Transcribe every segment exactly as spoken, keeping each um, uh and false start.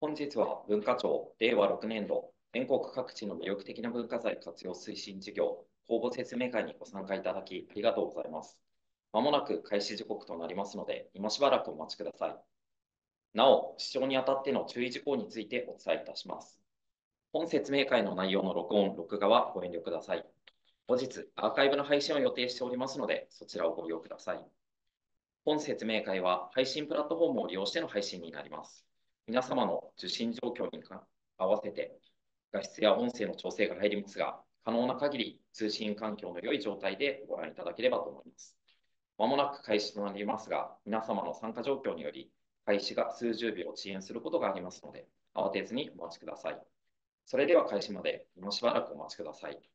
本日は文化庁れいわろくねん度全国各地の魅力的な文化財活用推進事業公募説明会にご参加いただきありがとうございます。まもなく開始時刻となりますので、今しばらくお待ちください。なお、視聴にあたっての注意事項についてお伝えいたします。本説明会の内容の録音、録画はご遠慮ください。後日、アーカイブの配信を予定しておりますので、そちらをご利用ください。本説明会は配信プラットフォームを利用しての配信になります。皆様の受信状況に合わせて画質や音声の調整が入りますが、可能な限り通信環境の良い状態でご覧いただければと思います。まもなく開始となりますが、皆様の参加状況により、開始が数十秒遅延することがありますので、慌てずにお待ちください。それでは開始までもうしばらくお待ちください。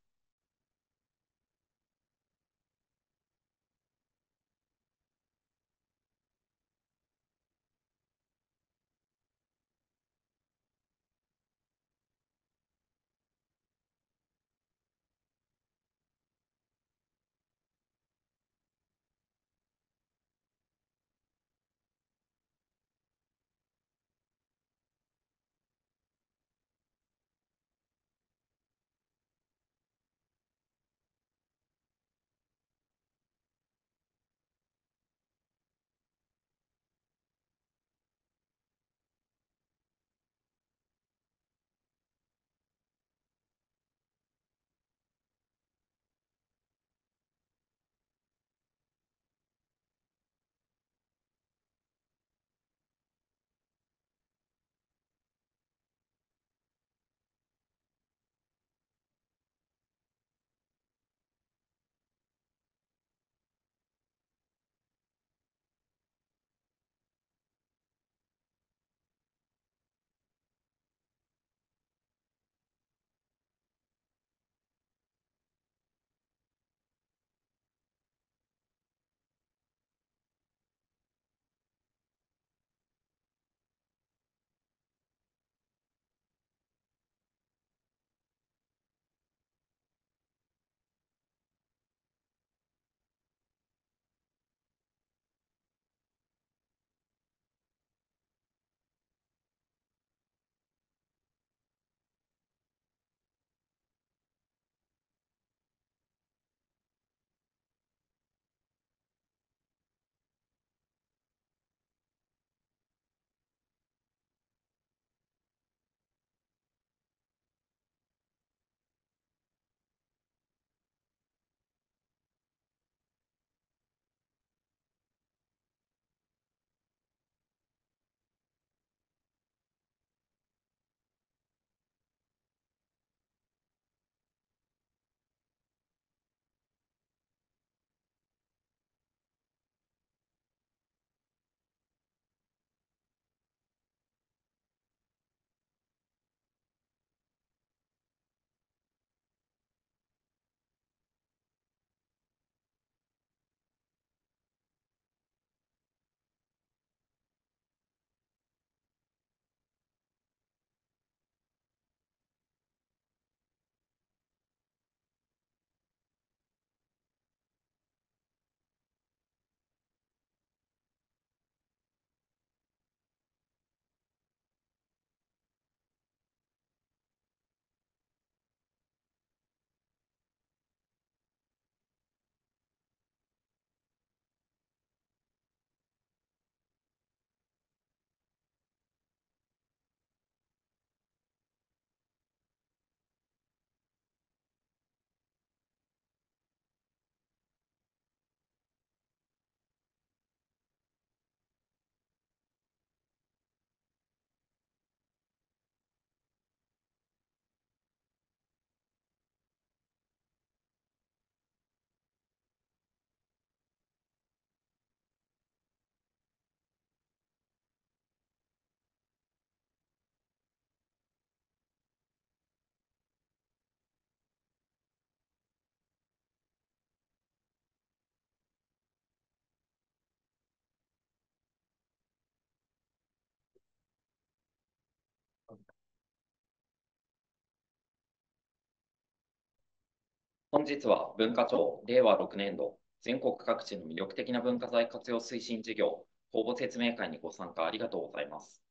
本日は文化庁れいわろくねん度全国各地の魅力的な文化財活用推進事業公募説明会にご参加ありがとうございます。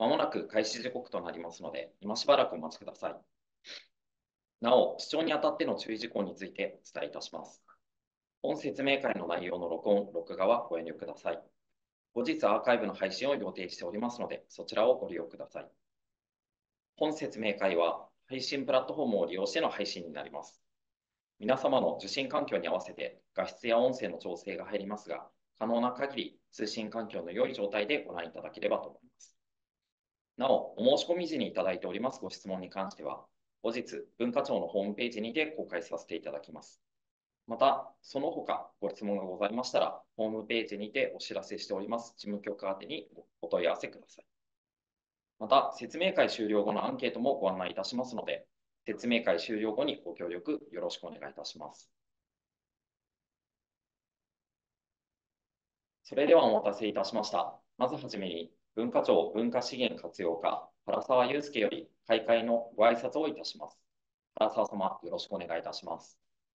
まもなく開始時刻となりますので、今しばらくお待ちください。なお、視聴にあたっての注意事項についてお伝えいたします。本説明会の内容の録音、録画はご遠慮ください。後日アーカイブの配信を予定しておりますので、そちらをご利用ください。本説明会は配信プラットフォームを利用しての配信になります。皆様の受信環境に合わせて画質や音声の調整が入りますが、可能な限り通信環境の良い状態でご覧いただければと思います。なお、お申し込み時にいただいておりますご質問に関しては、後日文化庁のホームページにて公開させていただきます。また、その他ご質問がございましたら、ホームページにてお知らせしております事務局宛てにお問い合わせください。また、説明会終了後のアンケートもご案内いたしますので、説明会終了後にご協力よろしくお願いいたします。それではお待たせいたしました。まずはじめに、文化庁文化資源活用課原沢祐介より開会のご挨拶をいたします。原沢様、よろしくお願いいたします。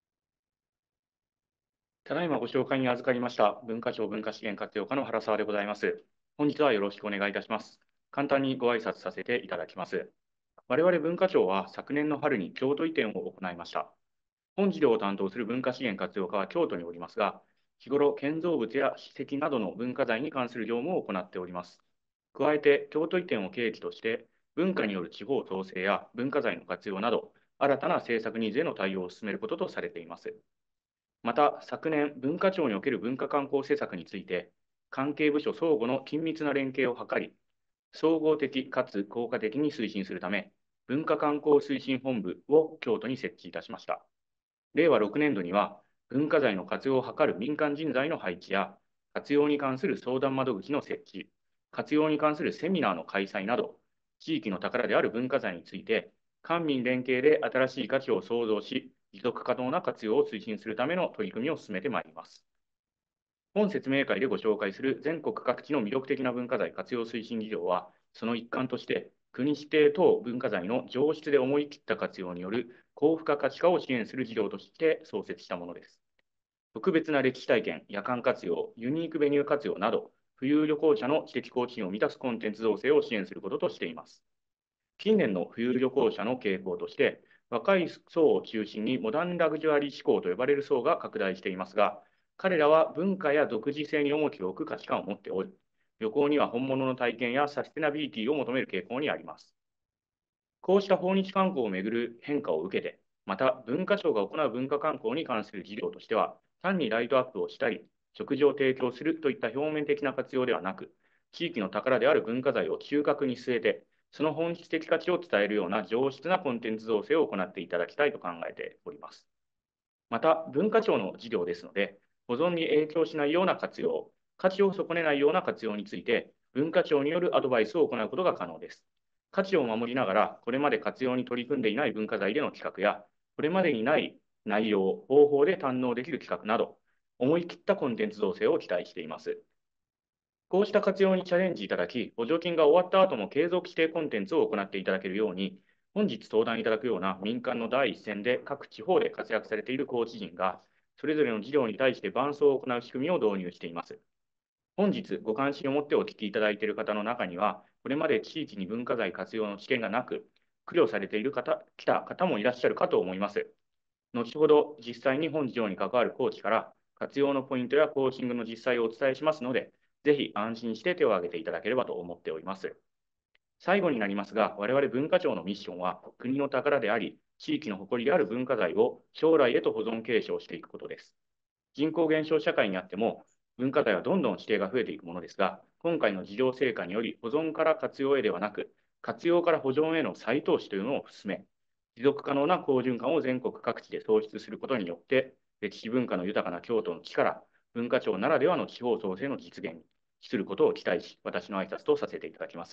ただいまご紹介に預かりました文化庁文化資源活用課の原沢でございます。本日はよろしくお願いいたします。簡単にご挨拶させていただきます。我々文化庁は昨年の春に京都移転を行いました。本事業を担当する文化資源活用課は京都におりますが、日頃建造物や史跡などの文化財に関する業務を行っております。加えて京都移転を契機として文化による地方創生や文化財の活用など新たな政策ニーズへの対応を進めることとされています。また、昨年、文化庁における文化観光施策について、関係部署相互の緊密な連携を図り、総合的かつ効果的に推進するため、文化観光推進本部を京都に設置いたしました。令和ろくねん度には、文化財の活用を図る民間人材の配置や、活用に関する相談窓口の設置、活用に関するセミナーの開催など、地域の宝である文化財について、官民連携で新しい価値を創造し、持続可能な活用を推進するための取り組みを進めてまいります。本説明会でご紹介する全国各地の魅力的な文化財活用推進事業は、その一環として、国指定等文化財の上質で思い切った活用による高付加価値化を支援する事業として創設したものです。特別な歴史体験、夜間活用、ユニークベニュー活用など、富裕旅行者の知的好奇心を満たすコンテンツ造成を支援することとしています。近年の富裕旅行者の傾向として、若い層を中心にモダンラグジュアリー志向と呼ばれる層が拡大していますが、彼らは文化や独自性に重きを置く価値観を持っており、旅行には本物の体験やサステナビリティを求める傾向にあります。こうした訪日観光をめぐる変化を受けて、また文化庁が行う文化観光に関する事業としては、単にライトアップをしたり、食事を提供するといった表面的な活用ではなく、地域の宝である文化財を中核に据えて、その本質的価値を伝えるような上質なコンテンツ造成を行っていただきたいと考えております。また、文化庁の事業ですので、保存に影響しないような活用、価値を損ねないような活用について、文化庁によるアドバイスを行うことが可能です。価値を守りながら、これまで活用に取り組んでいない文化財での企画や、これまでにない内容、方法で堪能できる企画など、思い切ったコンテンツ造成を期待しています。こうした活用にチャレンジいただき、補助金が終わった後も継続してコンテンツを行っていただけるように、本日登壇いただくような民間の第一線で各地方で活躍されているコーチ陣が、それぞれの事業に対して伴走を行う仕組みを導入しています。本日ご関心を持ってお聞きいただいている方の中には、これまで地域に文化財活用の知見がなく、苦慮されている方、来た方もいらっしゃるかと思います。後ほど実際に本事業に関わるコーチから活用のポイントやコーチングの実際をお伝えしますので、ぜひ安心して手を挙げていただければと思っております。最後になりますが、我々文化庁のミッションは、国の宝であり、地域の誇りである文化財を将来へと保存継承していくことです。人口減少社会にあっても、文化財はどんどん指定が増えていくものですが、今回の事業成果により、保存から活用へではなく、活用から保存への再投資というのを進め、持続可能な好循環を全国各地で創出することによって、歴史文化の豊かな京都の地から、文化庁ならではの地方創生の実現に資することを期待し、私の挨拶とさせていただきます。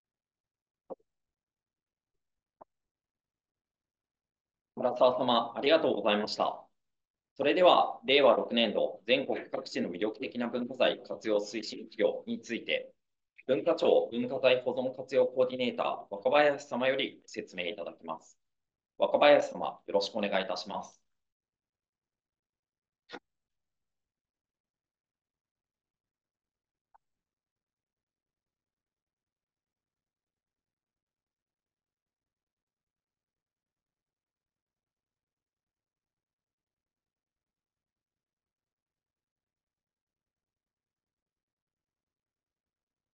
原沢様、ありがとうございました。それでは、令和ろくねん度全国各地の魅力的な文化財活用推進事業について、文化庁文化財保存活用コーディネーター、若林様より説明いただきます。若林様、よろしくお願いいたします。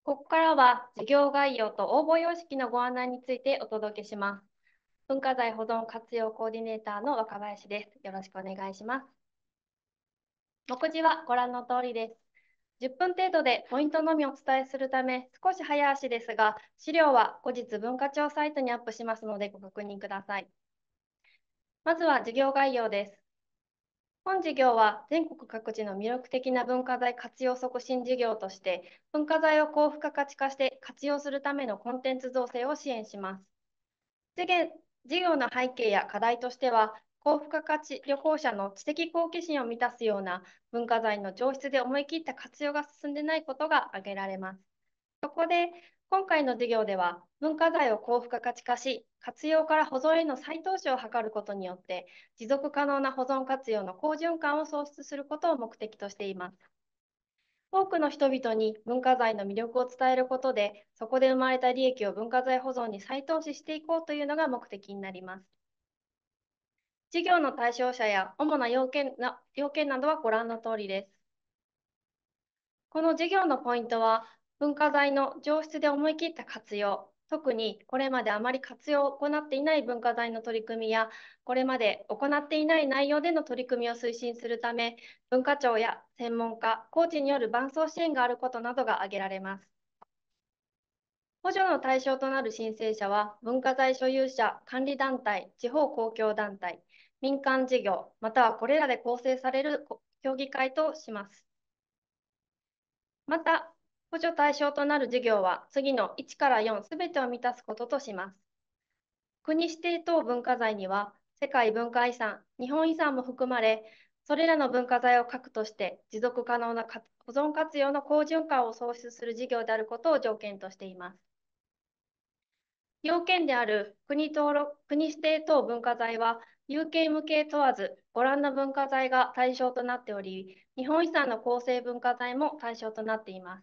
ここからは事業概要と応募様式のご案内についてお届けします。文化財保存活用コーディネーターの若林です。よろしくお願いします。目次はご覧の通りです。じゅっぷん程度でポイントのみお伝えするため、少し早足ですが、資料は後日文化庁サイトにアップしますのでご確認ください。まずは事業概要です。本事業は全国各地の魅力的な文化財活用促進事業として、文化財を高付加価値化して活用するためのコンテンツ造成を支援します。事業の背景や課題としては、高付加価値旅行者の知的好奇心を満たすような文化財の上質で思い切った活用が進んでないことが挙げられます。そこで、今回の授業では、文化財を高付加価値化し、活用から保存への再投資を図ることによって、持続可能な保存活用の好循環を創出することを目的としています。多くの人々に文化財の魅力を伝えることで、そこで生まれた利益を文化財保存に再投資していこうというのが目的になります。事業の対象者や主な要件な要件などはご覧の通りです。この事業のポイントは、文化財の上質で思い切った活用、特にこれまであまり活用を行っていない文化財の取り組みや、これまで行っていない内容での取り組みを推進するため、文化庁や専門家、コーチによる伴走支援があることなどが挙げられます。補助の対象となる申請者は、文化財所有者、管理団体、地方公共団体、民間事業、またはこれらで構成される協議会とします。また、補助対象となる事業は次のいちからよんすべてを満たすこととします。国指定等文化財には世界文化遺産、日本遺産も含まれ、それらの文化財を核として持続可能な保存活用の好循環を創出する事業であることを条件としています。要件である国登録、国指定等文化財は有形無形問わずご覧の文化財が対象となっており、日本遺産の構成文化財も対象となっています。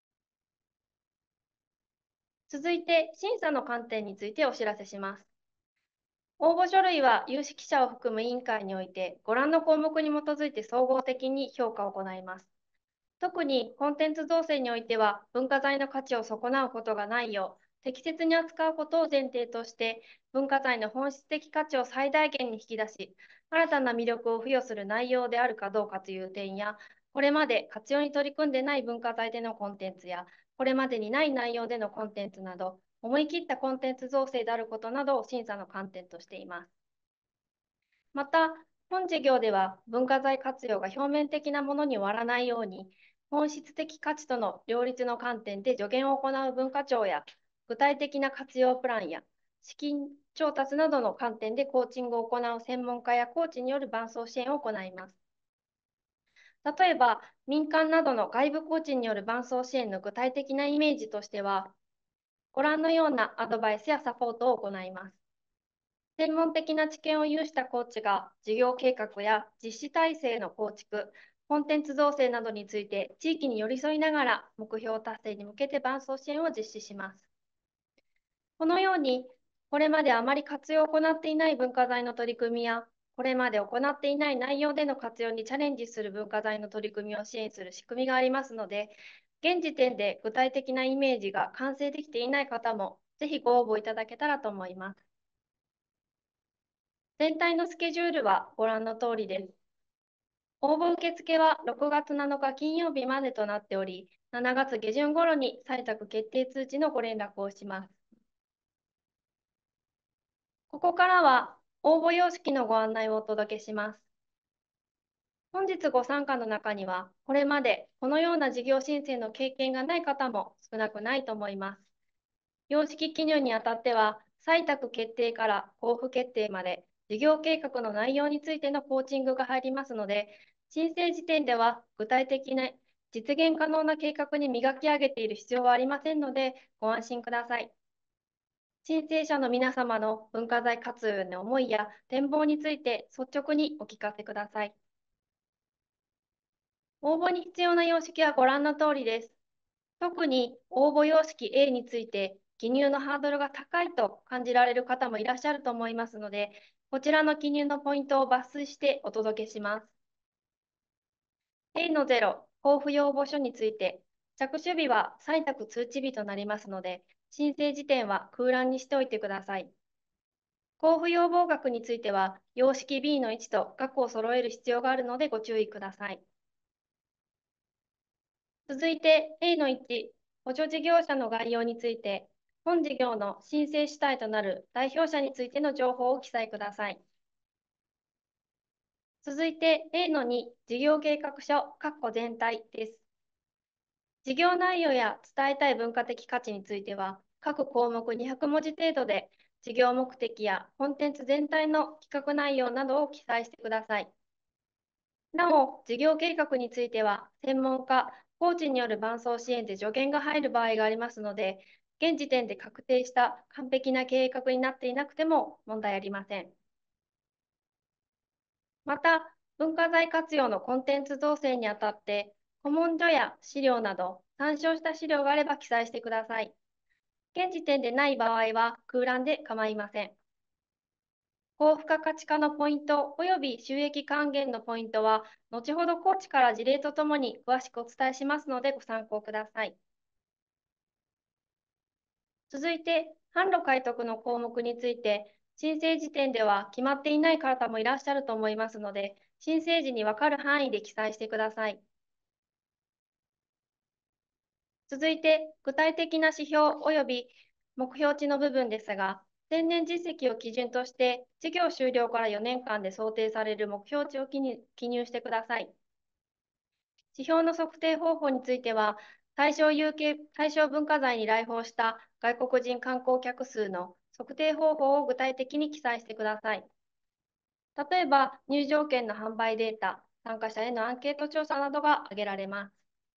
続いて、審査の観点についてお知らせします。応募書類は有識者を含む委員会において、ご覧の項目に基づいて総合的に評価を行います。特にコンテンツ造成においては、文化財の価値を損なうことがないよう、適切に扱うことを前提として、文化財の本質的価値を最大限に引き出し、新たな魅力を付与する内容であるかどうかという点や、これまで活用に取り組んでない文化財でのコンテンツや、これまでにない内容でのコンテンツなど、思い切ったコンテンツ造成であることなどを審査の観点としています。また、本事業では文化財活用が表面的なものに終わらないように、本質的価値との両立の観点で助言を行う文化庁や、具体的な活用プランや資金調達などの観点でコーチングを行う専門家やコーチによる伴走支援を行います。例えば、民間などの外部コーチによる伴走支援の具体的なイメージとしては、ご覧のようなアドバイスやサポートを行います。専門的な知見を有したコーチが事業計画や実施体制の構築、コンテンツ造成などについて地域に寄り添いながら目標達成に向けて伴走支援を実施します。このように、これまであまり活用を行っていない文化財の取り組みや、これまで行っていない内容での活用にチャレンジする文化財の取り組みを支援する仕組みがありますので、現時点で具体的なイメージが完成できていない方も、ぜひご応募いただけたらと思います。全体のスケジュールはご覧の通りです。応募受付はろくがつなのか金曜日までとなっており、しちがつ下旬頃に採択決定通知のご連絡をします。ここからは応募様式のご案内をお届けします。本日ご参加の中には、これまでこのような事業申請の経験がない方も少なくないと思います。様式記入にあたっては、採択決定から交付決定まで、事業計画の内容についてのコーチングが入りますので、申請時点では具体的な実現可能な計画に磨き上げている必要はありませんので、ご安心ください。申請者の皆様の文化財活用の思いや展望について率直にお聞かせください。応募に必要な様式はご覧の通りです。特に応募様式 A について記入のハードルが高いと感じられる方もいらっしゃると思いますので、こちらの記入のポイントを抜粋してお届けします。エー のゼロ、交付要望書について、 着手日は採択通知日となりますので、申請時点は空欄にしておいてください。交付要望額については、様式 ビーのいちと額を揃える必要があるのでご注意ください。続いて エーのいち、補助事業者の概要について、本事業の申請主体となる代表者についての情報を記載ください。続いて エーのに、事業計画書、括弧全体です。事業内容や伝えたい文化的価値については、各項目にひゃくもじ程度で、事業目的やコンテンツ全体の企画内容などを記載してください。なお、事業計画については、専門家、コーチによる伴走支援で助言が入る場合がありますので、現時点で確定した完璧な計画になっていなくても問題ありません。また、文化財活用のコンテンツ造成にあたって、古文書や資料など参照した資料があれば記載してください。現時点でない場合は空欄で構いません。高付加価値化のポイント及び収益還元のポイントは、後ほどコーチから事例とともに詳しくお伝えしますのでご参考ください。続いて、販路開拓の項目について、申請時点では決まっていない方もいらっしゃると思いますので、申請時に分かる範囲で記載してください。続いて、具体的な指標及び目標値の部分ですが、前年実績を基準として、事業終了からよねんかんで想定される目標値を記入記入してください。指標の測定方法については、対象有形対象文化財に来訪した外国人観光客数の測定方法を具体的に記載してください。例えば、入場券の販売データ、参加者へのアンケート調査などが挙げられます。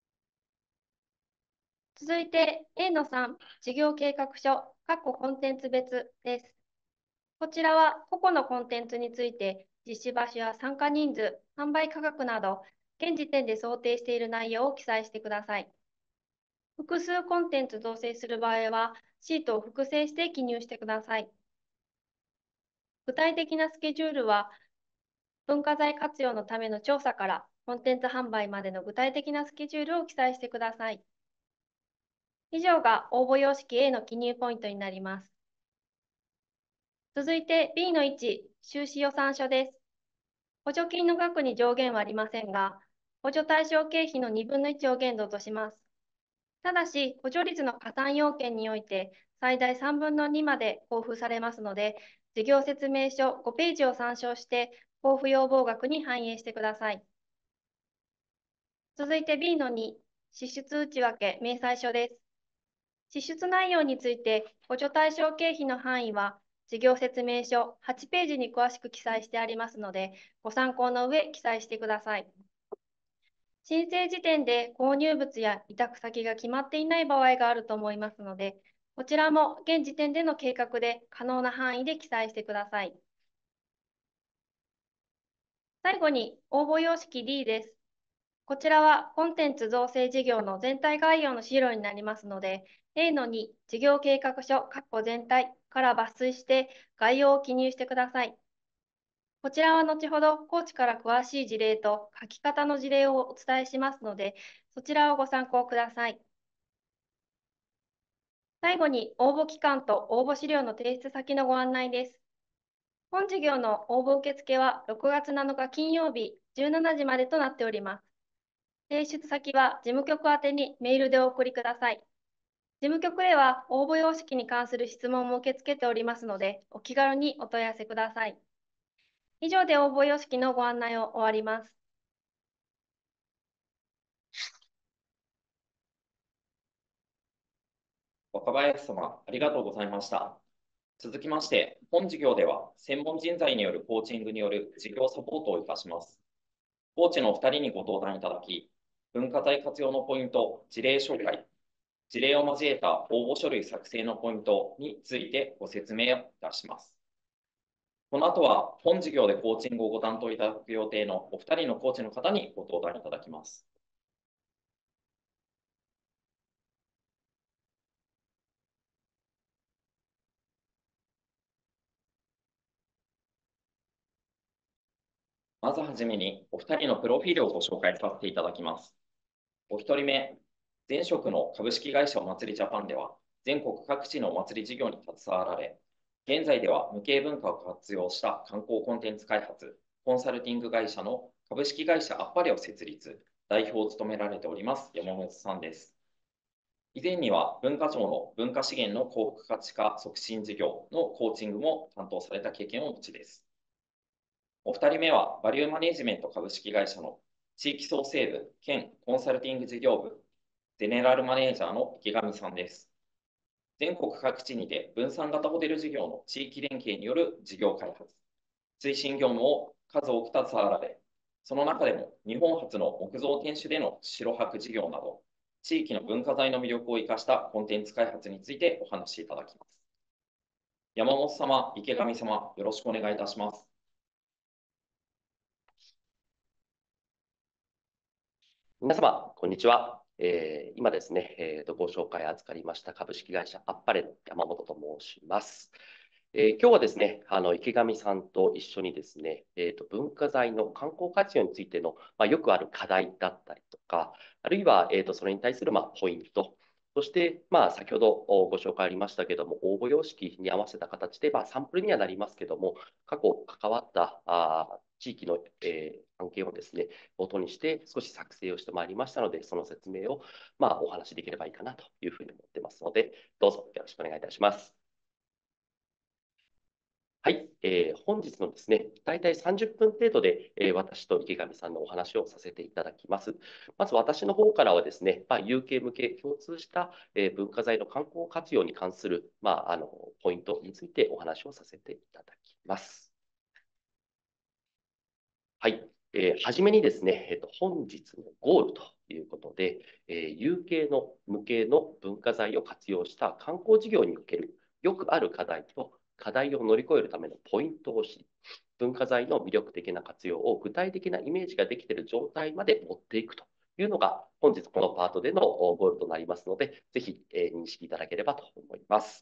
続いて エーのさん、事業計画書、括弧コンテンツ別です。こちらは個々のコンテンツについて、実施場所や参加人数、販売価格など、現時点で想定している内容を記載してください。複数コンテンツ造成する場合は、シートを複製して記入してください。具体的なスケジュールは、文化財活用のための調査からコンテンツ販売までの具体的なスケジュールを記載してください。以上が応募様式 エー の記入ポイントになります。続いて ビーのいち、収支予算書です。補助金の額に上限はありませんが、補助対象経費のにぶんのいちを限度とします。ただし、補助率の加算要件において、最大さんぶんのにまで交付されますので、事業説明書ごページを参照して、交付要望額に反映してください。続いて ビーのに、支出内訳明細書です。支出内容について、補助対象経費の範囲は、事業説明書はちページに詳しく記載してありますので、ご参考の上、記載してください。申請時点で購入物や委託先が決まっていない場合があると思いますので、こちらも現時点での計画で可能な範囲で記載してください。最後に応募様式 ディー です。こちらはコンテンツ造成事業の全体概要の資料になりますので、エーのに、事業計画書、括弧全体から抜粋して概要を記入してください。こちらは後ほどコーチから詳しい事例と書き方の事例をお伝えしますので、そちらをご参考ください。最後に応募期間と応募資料の提出先のご案内です。本事業の応募受付はろくがつなのか金曜日じゅうしちじまでとなっております。提出先は事務局宛てにメールでお送りください。事務局では応募様式に関する質問も受け付けておりますので、お気軽にお問い合わせください。以上で応募様式のご案内を終わります。 若林様、ありがとうございました。続きまして、本事業では専門人材によるコーチングによる事業サポートをいたします。コーチのふたりにご登壇いただき、文化財活用のポイント、事例紹介、事例を交えた応募書類作成のポイントについてご説明をいたします。この後は本事業でコーチングをご担当いただく予定のお二人のコーチの方にご登壇いただきます。まずはじめにお二人のプロフィールをご紹介させていただきます。お一人目、 前職の株式会社お祭りジャパンでは、全国各地のお祭り事業に携わられ、現在では無形文化を活用した観光コンテンツ開発、コンサルティング会社の株式会社あっぱれを設立、代表を務められております山本さんです。以前には文化庁の文化資源の高付加価値化促進事業のコーチングも担当された経験をお持ちです。お二人目はバリューマネジメント株式会社の地域創生部兼コンサルティング事業部ゼネラルマネージャーの池上さんです。全国各地にて分散型ホテル事業の地域連携による事業開発、推進業務を数多く携わられ、その中でも日本初の木造天守での白白事業など、地域の文化財の魅力を生かしたコンテンツ開発についてお話しいただきます。山本様、池上様、よろしくお願いいたします。 皆様、こんにちは。えー、今ですね、えーと、ご紹介預かりました株式会社あっぱれの山本と申します。えー、今日はですね、あの池上さんと一緒にですね、えーと、文化財の観光活用についての、まあ、よくある課題だったりとか、あるいは、えーと、それに対する、まあ、ポイント、そして、まあ、先ほどご紹介ありましたけども、応募様式に合わせた形で、まあ、サンプルにはなりますけども、過去関わったあ地域の、えー、関係をですね、元にして少し作成をしてまいりましたので、その説明を、まあ、お話しできればいいかなというふうに思ってますので、どうぞよろしくお願いいたします。はい、えー、本日のですね、大体さんじゅっぷん程度で、えー、私と池上さんのお話をさせていただきます。まず私の方からはですね、まあ、有形無形共通した、えー、文化財の観光活用に関する、まあ、あのポイントについてお話をさせていただきます。はい、えー、はじめにですね、えーと、本日のゴールということで、えー、有形の無形の文化財を活用した観光事業におけるよくある課題と課題を乗り越えるためのポイントを知り、文化財の魅力的な活用を具体的なイメージができている状態まで持っていくというのが本日このパートでのゴールとなりますので、ぜひ、えー、認識いただければと思います。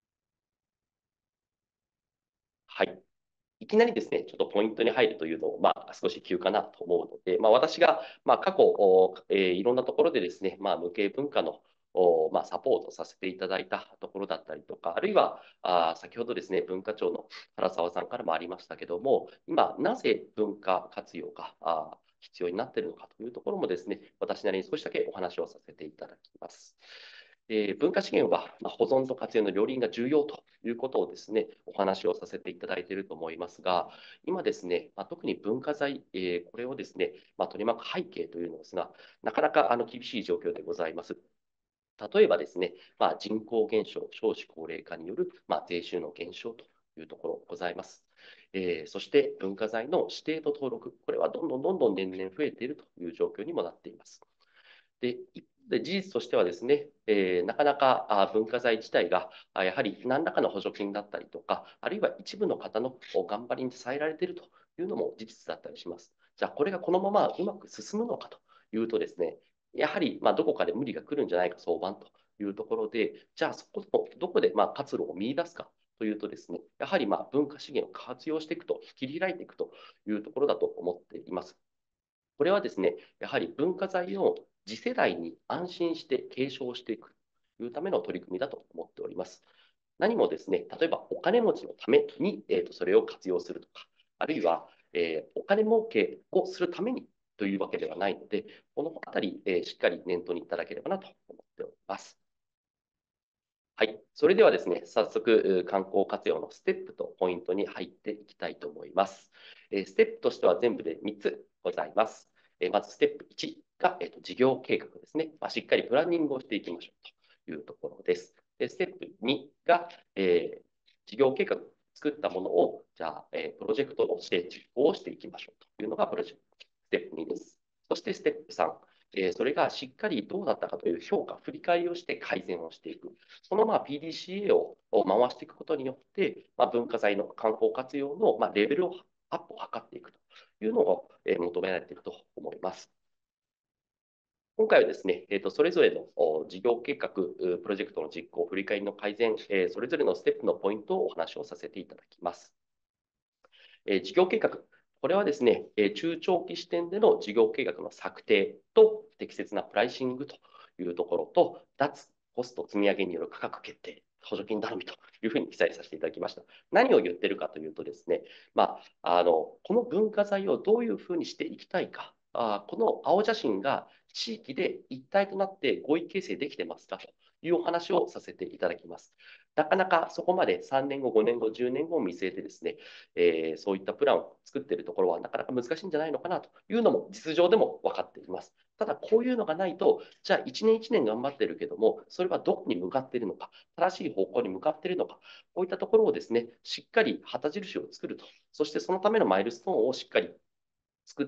はい。いきなりですね、ちょっとポイントに入るというのを、まあ、少し急かなと思うので、まあ、私が、まあ、過去、えー、いろんなところでですね、まあ、無形文化のおまあ、サポートさせていただいたところだったりとか、あるいはあ先ほどですね、文化庁の原沢さんからもありましたけども、今、なぜ文化活用があ必要になっているのかというところもですね、私なりに少しだけお話をさせていただきます。えー、文化資源は、まあ、保存と活用の両輪が重要ということをですね、お話をさせていただいていると思いますが、今ですね、まあ、特に文化財、えー、これをですね、まあ、取り巻く背景というのですが、なかなかあの厳しい状況でございます。例えばですね、まあ、人口減少、少子高齢化による、まあ、税収の減少というところございます。えー、そして文化財の指定と登録、これはどんどんどんどん年々増えているという状況にもなっています。で、一方で事実としてはですね、えー、なかなかあ文化財自体があやはり何らかの補助金だったりとか、あるいは一部の方の頑張りに支えられているというのも事実だったりします。じゃあ、これがこのままうまく進むのかというとですね、やはりまあどこかで無理が来るんじゃないか、相場というところで、じゃあ、そこのどこでまあ活路を見出すかというとですね、やはりまあ文化資源を活用していくと、切り開いていくというところだと思っています。これはですね、やはり文化財を次世代に安心して継承していくというための取り組みだと思っております。何もですね、例えばお金持ちのために、えー、とそれを活用するとか、あるいは、えー、お金儲けをするためにというわけではないので、このあたり、えー、しっかり念頭にいただければなと思っております。はい。それではですね、早速、観光活用のステップとポイントに入っていきたいと思います。ステップとしては全部でみっつございます。まず、ステップいちが、えーと、事業計画ですね。まあ、しっかりプランニングをしていきましょうというところです。でステップにが、えー、事業計画作ったものを、じゃあ、えー、プロジェクトとして実行をしていきましょうというのがプロジェクト、ステップにです。そして、ステップさん。えー、それがしっかりどうだったかという評価、振り返りをして改善をしていく。そのまあ ピーディーシーエー を回していくことによって、まあ、文化財の観光活用のまあレベルをアップを図っていくというのを求められていると思います。今回はですね、えー、とそれぞれの事業計画、プロジェクトの実行、振り返りの改善、えー、それぞれのステップのポイントをお話をさせていただきます。えー、事業計画。これはですね、中長期視点での事業計画の策定と適切なプライシングというところと、脱コスト積み上げによる価格決定、補助金頼みというふうに記載させていただきました。何を言ってるかというとですね、まあ、あのこの文化財をどういうふうにしていきたいか、あこの青写真が地域で一体となって合意形成できてますかというお話をさせていただきます。なかなかそこまでさんねんご、ごねんご、じゅうねんごを見据えてですね、えー、そういったプランを作っているところはなかなか難しいんじゃないのかなというのも実情でも分かっています。ただ、こういうのがないと、じゃあいちねんいちねん頑張ってるけども、それはどこに向かっているのか、正しい方向に向かっているのか、こういったところをですね、しっかり旗印を作ると、そしてそのためのマイルストーンをしっかり作って、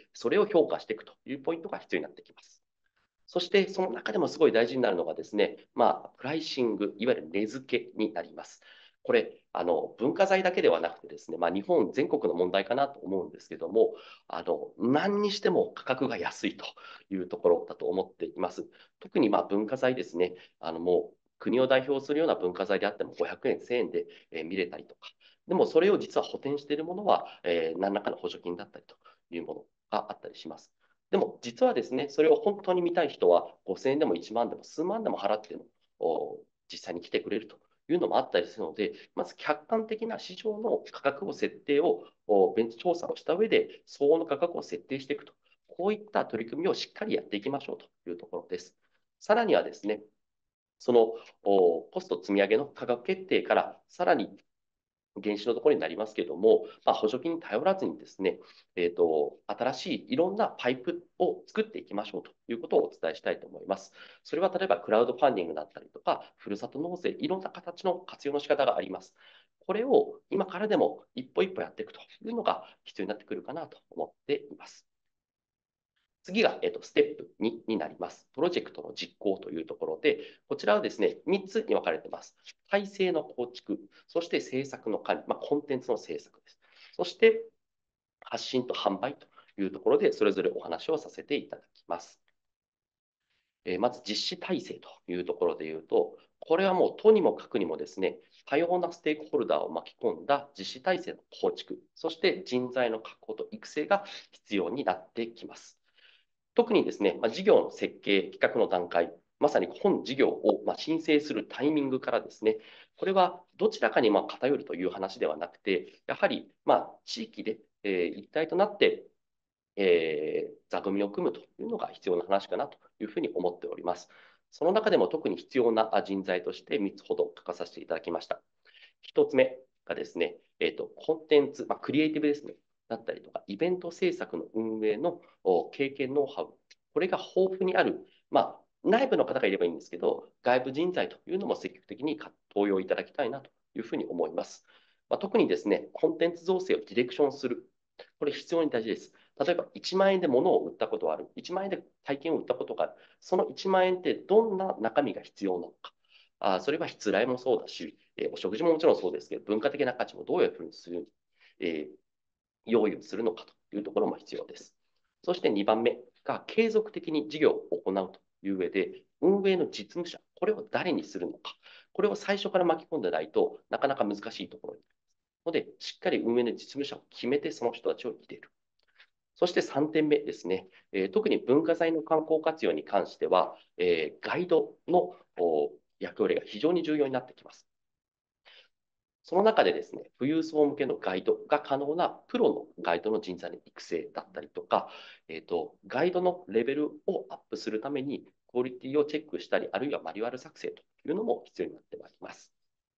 それを評価していくというポイントが必要になってきます。そして、その中でもすごい大事になるのがですね、まあ、プライシング、いわゆる値付けになります。これ、あの文化財だけではなくてですね、まあ、日本全国の問題かなと思うんですけども、あの何にしても価格が安いというところだと思っています。特にまあ文化財ですね、あのもう国を代表するような文化財であってもごひゃくえん、せんえんで、えー、見れたりとか、でもそれを実は補填しているものは、えー、何らかの補助金だったりというものがあったりします。でも実はですね、それを本当に見たい人はごせんえんでもいちまんでも数万でも払っても実際に来てくれるというのもあったりするので、まず客観的な市場の価格を設定を、ベンチ調査をした上で、相応の価格を設定していくと、こういった取り組みをしっかりやっていきましょうというところです。さらにはですね、そのコスト積み上げの価格決定からさらに原資のところになりますけれども、まあ、補助金に頼らずにですね、えーと、新しいいろんなパイプを作っていきましょうということをお伝えしたいと思います。それは例えばクラウドファンディングだったりとか、ふるさと納税、いろんな形の活用の仕方があります。これを今からでも一歩一歩やっていくというのが必要になってくるかなと思っています。次が、えっと、ステップにになります。プロジェクトの実行というところで、こちらはですね、みっつに分かれています。体制の構築、そして制作の管理、まあ、コンテンツの制作です。そして、発信と販売というところで、それぞれお話をさせていただきます。えー、まず、実施体制というところで言うと、これはもうとにもかくにもですね、多様なステークホルダーを巻き込んだ実施体制の構築、そして人材の確保と育成が必要になってきます。特にですね、まあ、事業の設計、企画の段階、まさに本事業をまあ申請するタイミングからですね、これはどちらかにまあ偏るという話ではなくて、やはりまあ地域で、えー、一体となって、えー、座組を組むというのが必要な話かなというふうに思っております。その中でも特に必要な人材としてみっつほど書かさせていただきました。ひとつめがですね、えーと、コンテンツ、まあ、クリエイティブですね。だったりとか、イベント制作の運営の経験、ノウハウ、これが豊富にある、まあ、内部の方がいればいいんですけど、外部人材というのも積極的に登用いただきたいなというふうに思います。まあ、特にですね、コンテンツ造成をディレクションする。これ必要に大事です。例えばいちまんえんで物を売ったことがある。いちまんえんで体験を売ったことがある。そのいちまんえんってどんな中身が必要なのか。あそれは失礼もそうだし、えー、お食事ももちろんそうですけど、文化的な価値もどういうふうにする、えー、用意をするのかというところも必要です。そしてにばんめが継続的に事業を行うという上で、運営の実務者、これを誰にするのか、これを最初から巻き込んでないとなかなか難しいところになりますので、しっかり運営の実務者を決めてその人たちを入れる。そしてさんてんめですね、えー、特に文化財の観光活用に関しては、えー、ガイドの役割が非常に重要になってきます。その中でですね、富裕層向けのガイドが可能なプロのガイドの人材の育成だったりとか、えーと、ガイドのレベルをアップするために、クオリティをチェックしたり、あるいはマニュアル作成というのも必要になってまいります。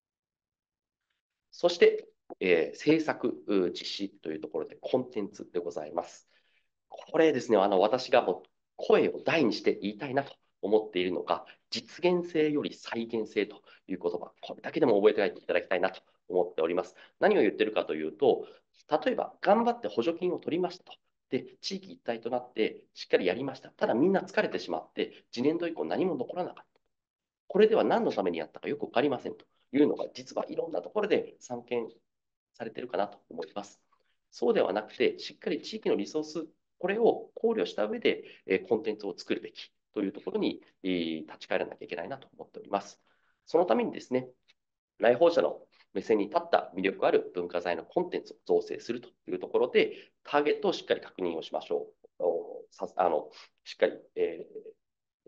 そして、えー、制作、実施というところでコンテンツでございます。これですね、あの私がもう声を大にして言いたいなと思っているのが、実現性より再現性という言葉、これだけでも覚えておいていただきたいなと思っております。何を言ってるかというと、例えば頑張って補助金を取りましたと。で、地域一体となってしっかりやりました。ただみんな疲れてしまって、次年度以降何も残らなかった。これでは何のためにやったかよくわかりませんというのが、実はいろんなところで散見されているかなと思います。そうではなくて、しっかり地域のリソース、これを考慮した上で、えコンテンツを作るべきというところに、え立ち返らなきゃいけないなと思っております。そのためにですね、来訪者の目線に立った魅力ある文化財のコンテンツを造成するというところで、ターゲットをしっかり確認をしましょう。さあのしっかり、えー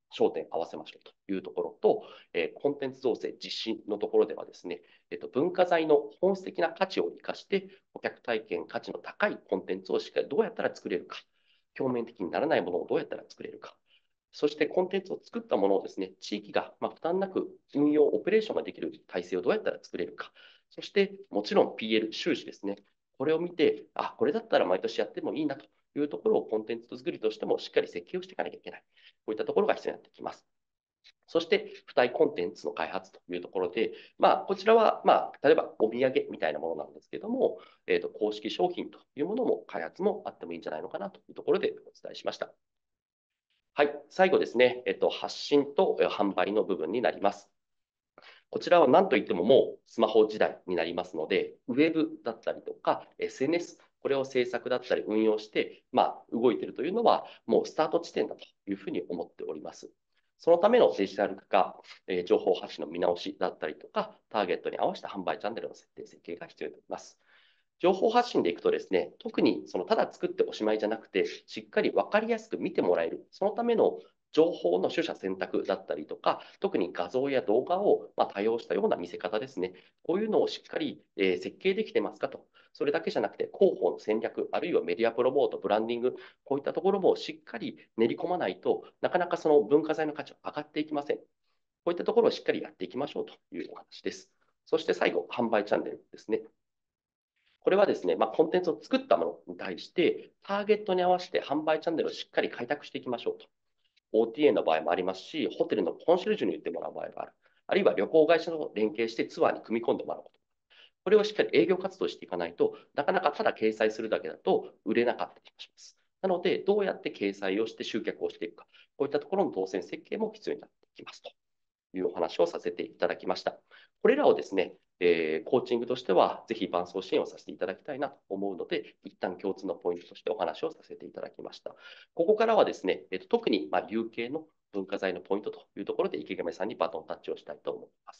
焦点を合わせましょうというところと、えーコンテンツ造成実施のところではですね、えっと、文化財の本質的な価値を生かして、顧客体験価値の高いコンテンツをしっかりどうやったら作れるか、表面的にならないものをどうやったら作れるか、そしてコンテンツを作ったものをですね、地域がまあ負担なく運用、オペレーションができる体制をどうやったら作れるか、そしてもちろん ピーエル、収支ですね、これを見て、あ、これだったら毎年やってもいいなというところをコンテンツ作りとしてもしっかり設計をしていかなきゃいけない。こういったところが必要になってきます。そして、付帯コンテンツの開発というところで、まあ、こちらは、まあ、例えばお土産みたいなものなんですけども、えーと、公式商品というものも開発もあってもいいんじゃないのかなというところでお伝えしました。はい、最後ですね、えっと、発信と販売の部分になります。こちらは何といってももうスマホ時代になりますので、ウェブだったりとか エスエヌエス、これを制作だったり運用して、まあ、動いているというのは、もうスタート地点だというふうに思っております。そのためのデジタル化、えー情報発信の見直しだったりとか、ターゲットに合わせた販売チャンネルの設定、設計が必要になります。情報発信でいくとですね、特にそのただ作っておしまいじゃなくて、しっかり分かりやすく見てもらえる、そのための情報の取捨選択だったりとか、特に画像や動画をまあ多用したような見せ方ですね。こういうのをしっかり、えー設計できてますかと。それだけじゃなくて、広報の戦略、あるいはメディアプロモート、ブランディング、こういったところもしっかり練り込まないとなかなかその文化財の価値は上がっていきません。こういったところをしっかりやっていきましょうというお話です。そして最後、販売チャンネルですね。これはですね、まあ、コンテンツを作ったものに対して、ターゲットに合わせて販売チャンネルをしっかり開拓していきましょうと。オーティーエー の場合もありますし、ホテルのコンシェルジュに言ってもらう場合がある。あるいは旅行会社と連携してツアーに組み込んでもらうこと。これをしっかり営業活動していかないと、なかなかただ掲載するだけだと売れなかったりします。なので、どうやって掲載をして集客をしていくか、こういったところの当選設計も必要になってきますというお話をさせていただきました。これらをですね、えーコーチングとしては、ぜひ伴走支援をさせていただきたいなと思うので、一旦共通のポイントとしてお話をさせていただきました。ここからはですね、えーと特にまあ有形の文化財のポイントというところで、池上さんにバトンタッチをしたいと思います。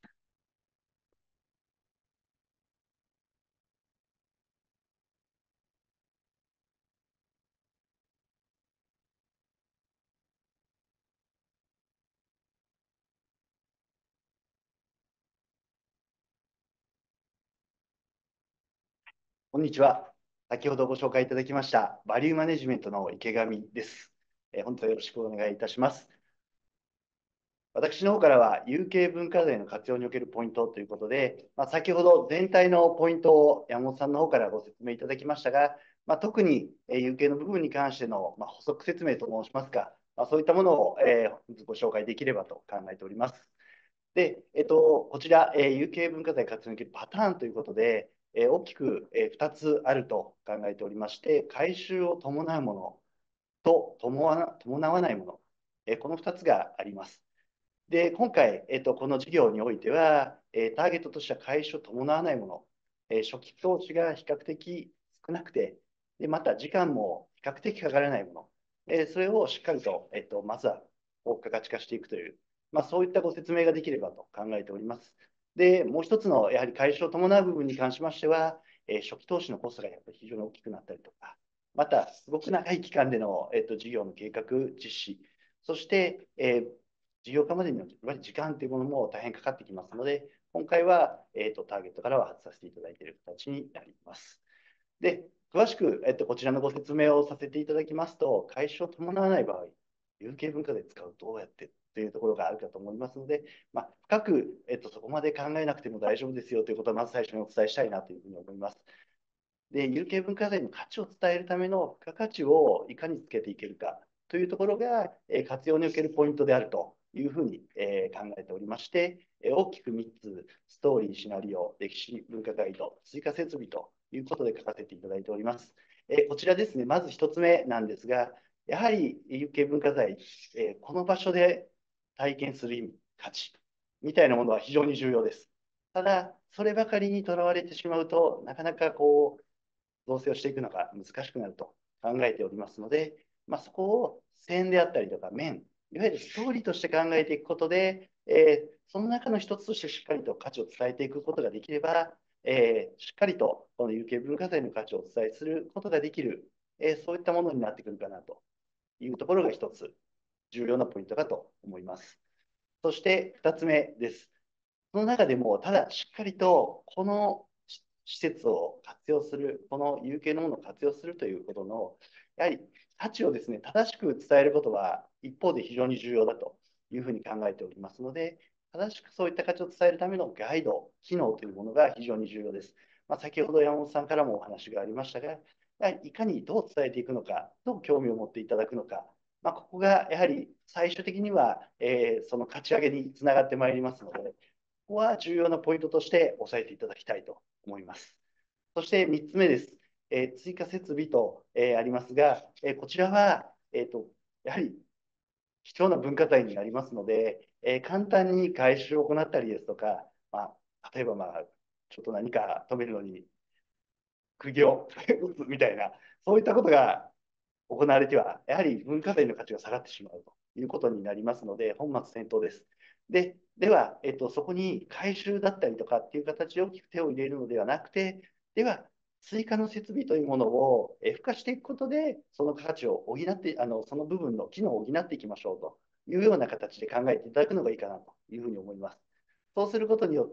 こんにちは。先ほどご紹介いただきました、バリューマネジメントの池上です。えー本当によろしくお願いいたします。私の方からは、有形文化財の活用におけるポイントということで、まあ、先ほど全体のポイントを山本さんの方からご説明いただきましたが、まあ、特にえー有形の部分に関しての、まあ、補足説明と申しますか、まあ、そういったものを、えー本日ご紹介できればと考えております。で、えっと、こちら、えー有形文化財活用におけるパターンということで、えー大きく、えーふたつあると考えておりまして、改修を伴うものと伴わ伴わないもの、えーこのふたつがあります。で、今回、えっと、この事業においては、えーターゲットとしては改修を伴わないもの、えー初期投資が比較的少なくて、でまた時間も比較的かからないもの、えーそれをしっかりと、えっと、まずは高価値化していくという、まあ、そういったご説明ができればと考えております。で、もう一つのやはり改修を伴う部分に関しましては、えー初期投資のコストがやっぱり非常に大きくなったりとか、また、すごく長い期間での、えっと、事業の計画、実施、そして、えー事業化までには時間というものも大変かかってきますので、今回は、えーと、ターゲットからは外させていただいている形になります。で、詳しく、えっと、こちらのご説明をさせていただきますと、改修を伴わない場合、有形文化で使うどうやってというところがあるかと思いますので、まあ、深く、えっと、そこまで考えなくても大丈夫ですよということは、まず最初にお伝えしたいなというふうに思います。で、有形文化財の価値を伝えるための付加価値をいかにつけていけるかというところが、えー活用におけるポイントであるというふうに、えー考えておりまして、えー大きくみっつ、ストーリー、シナリオ、歴史文化ガイド、追加設備ということで書かせていただいております。えーこちらですね、まずひとつめなんですが、やはり有形文化財、えーこの場所で体験する意味、価値みたいなものは非常に重要です。ただ、そればかりにとらわれてしまうと、なかなかこう、造成をしていくのが難しくなると考えておりますので、まあ、そこを線であったりとか面、いわゆるストーリーとして考えていくことで、えーその中の一つとしてしっかりと価値を伝えていくことができれば、えーしっかりとこの有形文化財の価値をお伝えすることができる、えーそういったものになってくるかなというところが一つ。 重要なポイントかと思います。そしてふたつめです。その中でも、ただしっかりとこの施設を活用する、この有形のものを活用するということの、やはり価値をですね、正しく伝えることは一方で非常に重要だというふうに考えておりますので、正しくそういった価値を伝えるためのガイド、機能というものが非常に重要です。まあ、先ほど山本さんからもお話がありましたが、やはりいかにどう伝えていくのか、どう興味を持っていただくのか、まあ、ここがやはり最終的には、えー、その価値上げにつながってまいりますので、ここは重要なポイントとして押さえていただきたいと思います。そしてみっつめです。えー、追加設備と、えー、ありますが、えー、こちらは、えーと、やはり貴重な文化財になりますので、えー、簡単に改修を行ったりですとか、まあ、例えば、まあ、ちょっと何か止めるのに、釘を打つみたいな、そういったことが行われては、やはり文化財の価値が下がってしまうということになりますので、本末転倒です。で、では、えっと、そこに改修だったりとかっていう形で大きく手を入れるのではなくて、では、追加の設備というものを付加していくことで、その価値を補って、あのその部分の機能を補っていきましょうというような形で考えていただくのがいいかなというふうに思います。そうすることによって、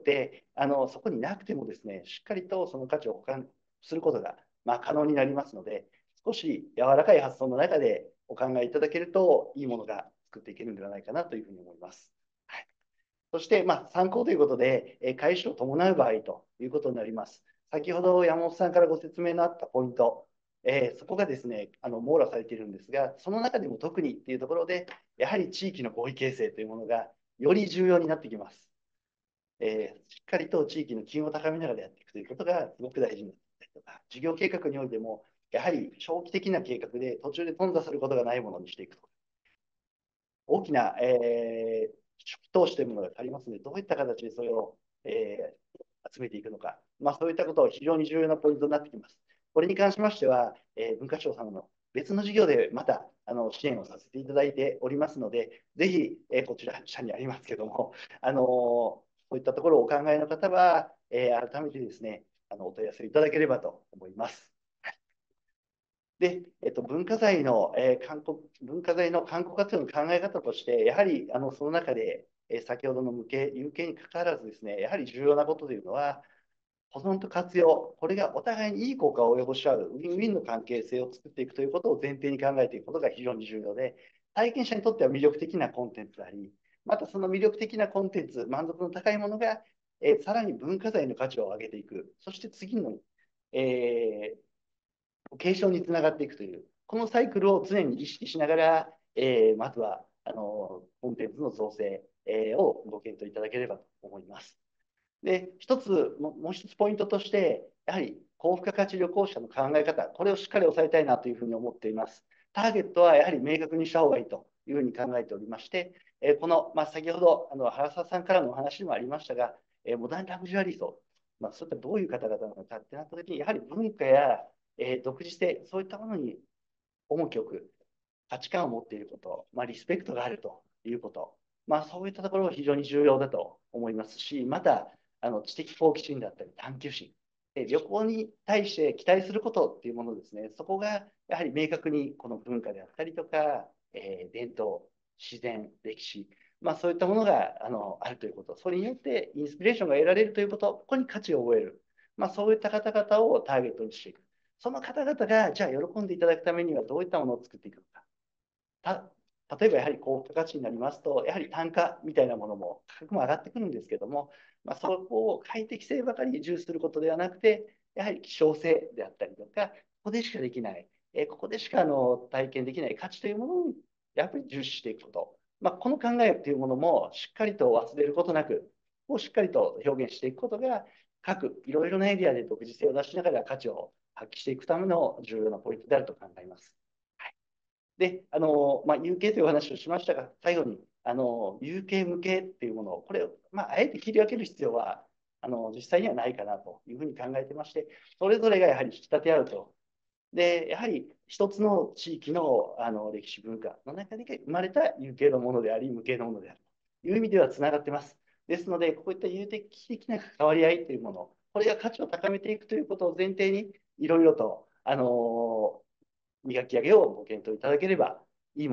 あのそこになくてもですね、しっかりとその価値を保管することが、まあ、可能になりますので、少し柔らかい発想の中でお考えいただけると、いいものが作っていけるんではないかなというふうに思います。はい、そして、まあ、参考ということで、え改修を伴う場合ということになります。先ほど山本さんからご説明のあったポイント、えー、そこがですね、あの網羅されているんですが、その中でも特にっていうところで、やはり地域の合意形成というものがより重要になってきます。えー、しっかりと地域の機運を高めながらやっていくということがすごく大事になってきたりとか、事業計画においても、やはり長期的な計画で途中で頓挫することがないものにしていくと。大きな、えー、初期投資というものがありますので、どういった形でそれを、えー、集めていくのか、まあ、そういったことは非常に重要なポイントになってきます。これに関しましては、えー、文化庁さんの別の事業でまたあの支援をさせていただいておりますので、ぜひ、えー、こちら下にありますけども、あのー、そういったところをお考えの方は、えー、改めてですね、あのお問い合わせいただければと思います。で、えっと、文化財の、えー、観光、文化財の観光活用の考え方として、やはりあのその中で、えー、先ほどの無形、有形にかかわらずですね、やはり重要なことというのは、保存と活用、これがお互いにいい効果を及ぼし合う、ウィンウィンの関係性を作っていくということを前提に考えていくことが非常に重要で、体験者にとっては魅力的なコンテンツであり、またその魅力的なコンテンツ、満足の高いものが、えー、さらに文化財の価値を上げていく、そして次の、えー継承につながっていくという、このサイクルを常に意識しながら、えー、まずはあのコンテンツの造成、えー、をご検討いただければと思います。で、一つ、もう一つポイントとして、やはり高付加価値旅行者の考え方、これをしっかり押さえたいなというふうに思っています。ターゲットはやはり明確にした方がいいというふうに考えておりまして、えー、この、まあ、先ほどあの原沢さんからのお話にもありましたが、えー、モダンラグジュアリー層、まあ、そういったどういう方々なのかってなったときに、やはり文化や、えー、独自性、そういったものに重きを置く、価値観を持っていること、まあ、リスペクトがあるということ、まあ、そういったところが非常に重要だと思いますし、また、あの知的好奇心だったり探求心、旅行に対して期待することっていうものですね、そこがやはり明確にこの文化であったりとか、えー、伝統、自然、歴史、まあ、そういったものがあのあるということ、それによってインスピレーションが得られるということ、ここに価値を覚える、まあ、そういった方々をターゲットにしていく。その方々が、じゃあ喜んでいただくためにはどういったものを作っていくのか。た例えばやはり高付加価値になりますと、やはり単価みたいなものも、価格も上がってくるんですけども、まあ、そこを快適性ばかり重視することではなくて、やはり希少性であったりとか、ここでしかできない、えここでしかあの体験できない価値というものに、やっぱり重視していくこと。まあ、この考えというものも、しっかりと忘れることなく、をしっかりと表現していくことが、各いろいろなエリアで独自性を出しながら価値を発揮していくための重要なポイントであると考えます。はい、で、あの、まあ、有形というお話をしましたが、最後に、あの、有形無形っていうものを、これを、まあ、あえて切り分ける必要は、あの、実際にはないかなというふうに考えてまして、それぞれがやはり引き立て合うと。で、やはり一つの地域の、あの歴史文化の中で生まれた有形のものであり、無形のものであるという意味ではつながってます。ですので、こういった有機的な関わり合いというもの、これが価値を高めていくということを前提に、いろいろと、あの磨き上げをご検討いただければ、いいものが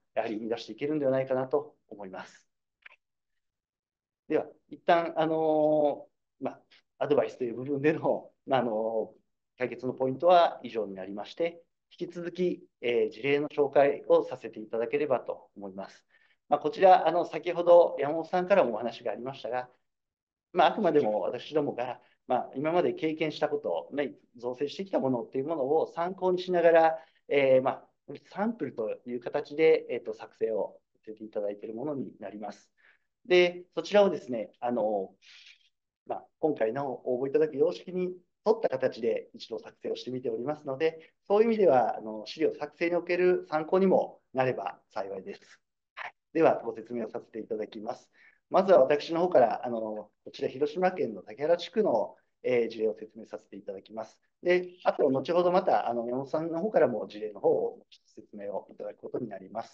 やはり生み出していけるんではないかなと思います。では、一旦、あのーまあ、アドバイスという部分での、まあ、あのー解決のポイントは以上になりまして、引き続き、えー事例の紹介をさせていただければと思います。まあ、こちら、あの先ほど山本さんからもお話がありましたが、まあ、あくまでも私どもが、まあ、今まで経験したこと、ね、造成してきたものっていうものを参考にしながら、えーまあ、サンプルという形で、えーと、作成をさせていただいているものになります。で、そちらをですね、あの、まあ、今回の応募いただく様式に沿った形で一度作成をしてみておりますので、そういう意味では、あの資料作成における参考にもなれば幸いです。はい、では、ご説明をさせていただきます。まずは私の方から、あのこちら広島県の竹原地区の、えー事例を説明させていただきます。で、あと、後ほどまたあの山本さんの方からも事例の方を説明をいただくことになります。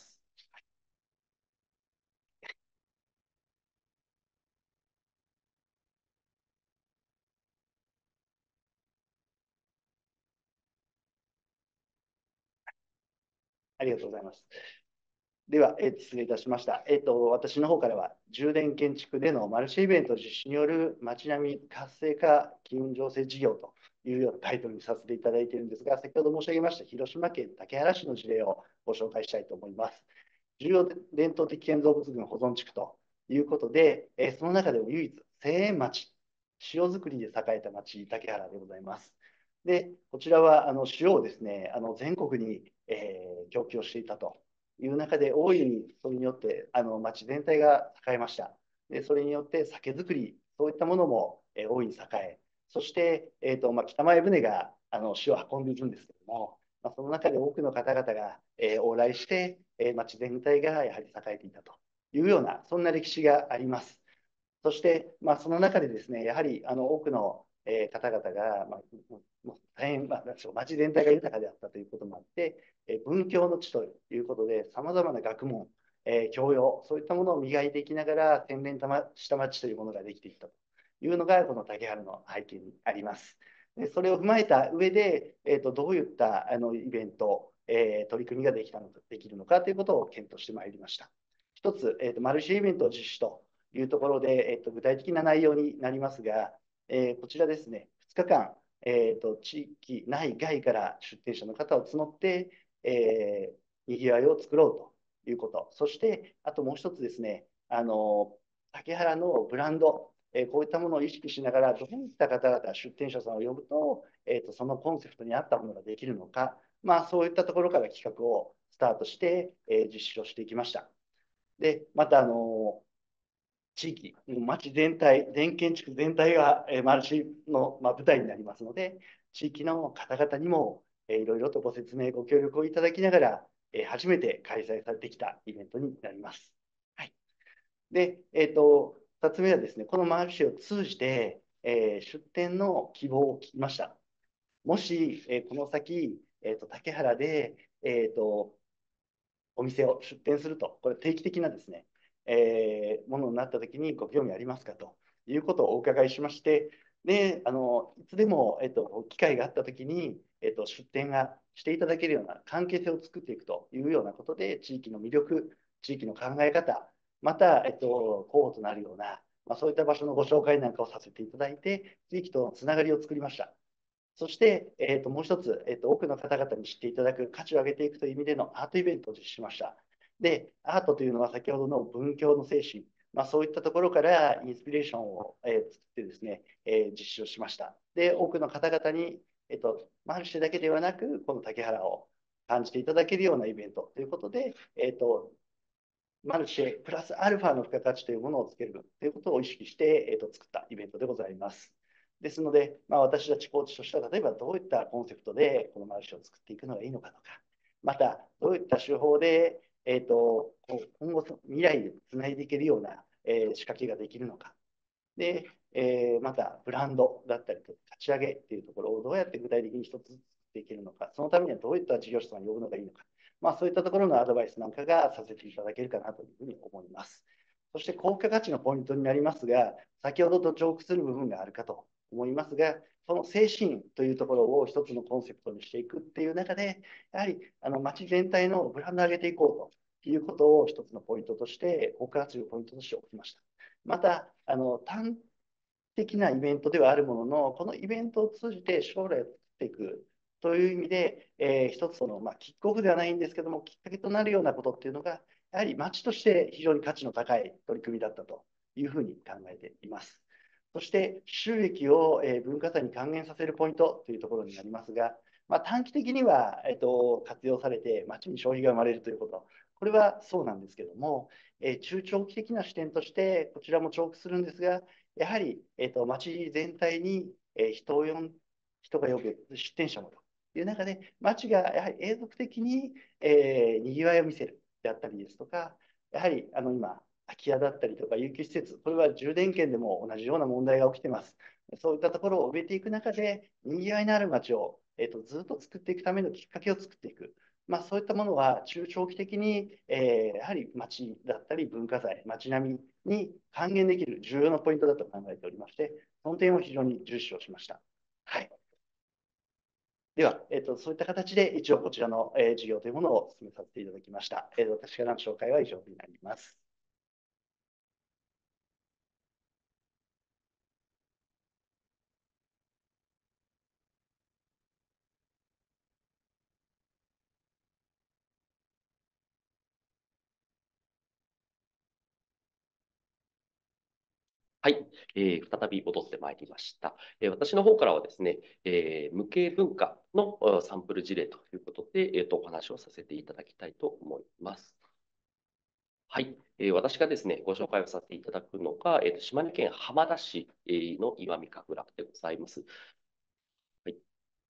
ありがとうございます。では、えー失礼いたしました。えっと、私の方からは、充電建築でのマルチイベント実施による街並み活性化機運醸成事業というようなタイトルにさせていただいているんですが、先ほど申し上げました広島県竹原市の事例をご紹介したいと思います。重要伝統的建造物群保存地区ということで、えーその中でも唯一、千円町、塩作りで栄えた町、竹原でございます。で、こちらはあの塩をですね、あの全国に、えー供給をしていたという中で、大いにそれによってあの町全体が栄えました。で、それによって酒造り、そういったものも、えー大いに栄え、そして、えーとまあ、北前船があの塩を運んでいるんですけども、まあ、その中で多くの方々が、えー往来して、えー町全体がやはり栄えていたというような、そんな歴史があります。そして、まあ、その中でですね、やはりあの多くの、えー方々が、まあ、もう大変、まあ、なんでしょう、町全体が豊かであったということもあって、えー文教の地ということで、さまざまな学問、えー教養、そういったものを磨いていきながら、洗練した町というものができていったというのが、この竹原の背景にあります。でそれを踏まえた上で、えーと、どういったあのイベント、えー取り組みができたのかできるのかということを検討してまいりました。一つ、えーと、マルシェイベントを実施というところで、えーと、具体的な内容になりますが、えーこちらですね、ふつかかん、えーと、地域内外から出店者の方を募って、えー、にぎわいを作ろうということ、そして、あともう一つですね、あの竹原のブランド、えーこういったものを意識しながら、どういった方々、出店者さんを呼ぶと、えーと、そのコンセプトに合ったものができるのか、まあ、そういったところから企画をスタートして、えー実施をしていきました。で、また、あの地域、町全体、全建築全体が、えー、マルシの、まあ、舞台になりますので、地域の方々にも、えー、いろいろとご説明、ご協力をいただきながら、えー、初めて開催されてきたイベントになります。はい、で、えーと、ふたつめはですね、このマルシェを通じて、えー、出店の希望を聞きました。もし、えー、この先、えーと、竹原で、えーと、お店を出店すると、これ定期的なですね、えーものになったときにご興味ありますかということをお伺いしまして、で、あの、いつでも、えっと、機会があったときに、えっと、出店がしていただけるような関係性を作っていくというようなことで、地域の魅力、地域の考え方、また、えっと、候補となるような、まあ、そういった場所のご紹介なんかをさせていただいて、地域とのつながりを作りました。そして、えーと、もう一つ、えーと、多くの方々に知っていただく価値を上げていくという意味でのアートイベントを実施しました。で、アートというのは先ほどの文教の精神、まあ、そういったところからインスピレーションを、えー、作ってですね、えー、実施をしました。で、多くの方々に、えーと、マルシェだけではなく、この竹原を感じていただけるようなイベントということで、えーと、マルシェプラスアルファの付加価値というものをつけるということを意識して、えーと、作ったイベントでございます。ですので、まあ、私たちコーチとしては、例えばどういったコンセプトでこのマルシェを作っていくのがいいのかとか、またどういった手法で、えーと、今後、未来でつないでいけるような、えー仕掛けができるのか。で、えーまたブランドだったりと立ち上げっていうところをどうやって具体的に一つずつできるのか、そのためにはどういった事業者さんを呼ぶのがいいのか、まあ、そういったところのアドバイスなんかがさせていただけるかなというふうに思います。そして高付加価値のポイントになりますが、先ほどと重複する部分があるかと思いますが、その精神というところを一つのコンセプトにしていくっていう中で、やはりあの街全体のブランドを上げていこうと。 いうことを一つのポイントとして、効果発言ポイントとしておきました。また、あの短的なイベントではあるものの、このイベントを通じて将来を作っていくという意味で、えー、一つその、まあ、キックオフではないんですけども、きっかけとなるようなことっていうのが、やはり町として非常に価値の高い取り組みだったというふうに考えています。そして収益を文化財に還元させるポイントというところになりますが、まあ、短期的には、えっと、活用されて町に消費が生まれるということ、これはそうなんですけども、え中長期的な視点としてこちらも重複するんですが、やはり、えっと、町全体に、え人を呼ん人が呼ぶ出店者もという中で、町がやはり永続的に、えー、にぎわいを見せるであったりですとか、やはりあの今、空き家だったりとか、有給施設、これは充電圏でも同じような問題が起きています。そういったところを埋めていく中で、にぎわいのある街を、えーと、ずっと作っていくためのきっかけを作っていく。まあ、そういったものは中長期的に、えー、やはり街だったり文化財、街並みに還元できる重要なポイントだと考えておりまして、その点を非常に重視をしました。はい。では、えーと、そういった形で一応こちらの、えー、事業というものを進めさせていただきました。えー、私からの紹介は以上になります。 はい、えー、再び戻ってまいりました。えー、私の方からはですね、えー、無形文化のサンプル事例ということで、えーと、お話をさせていただきたいと思います。はい、えー、私がですね、ご紹介をさせていただくのが、えーと、島根県浜田市の石見神楽でございます。はい、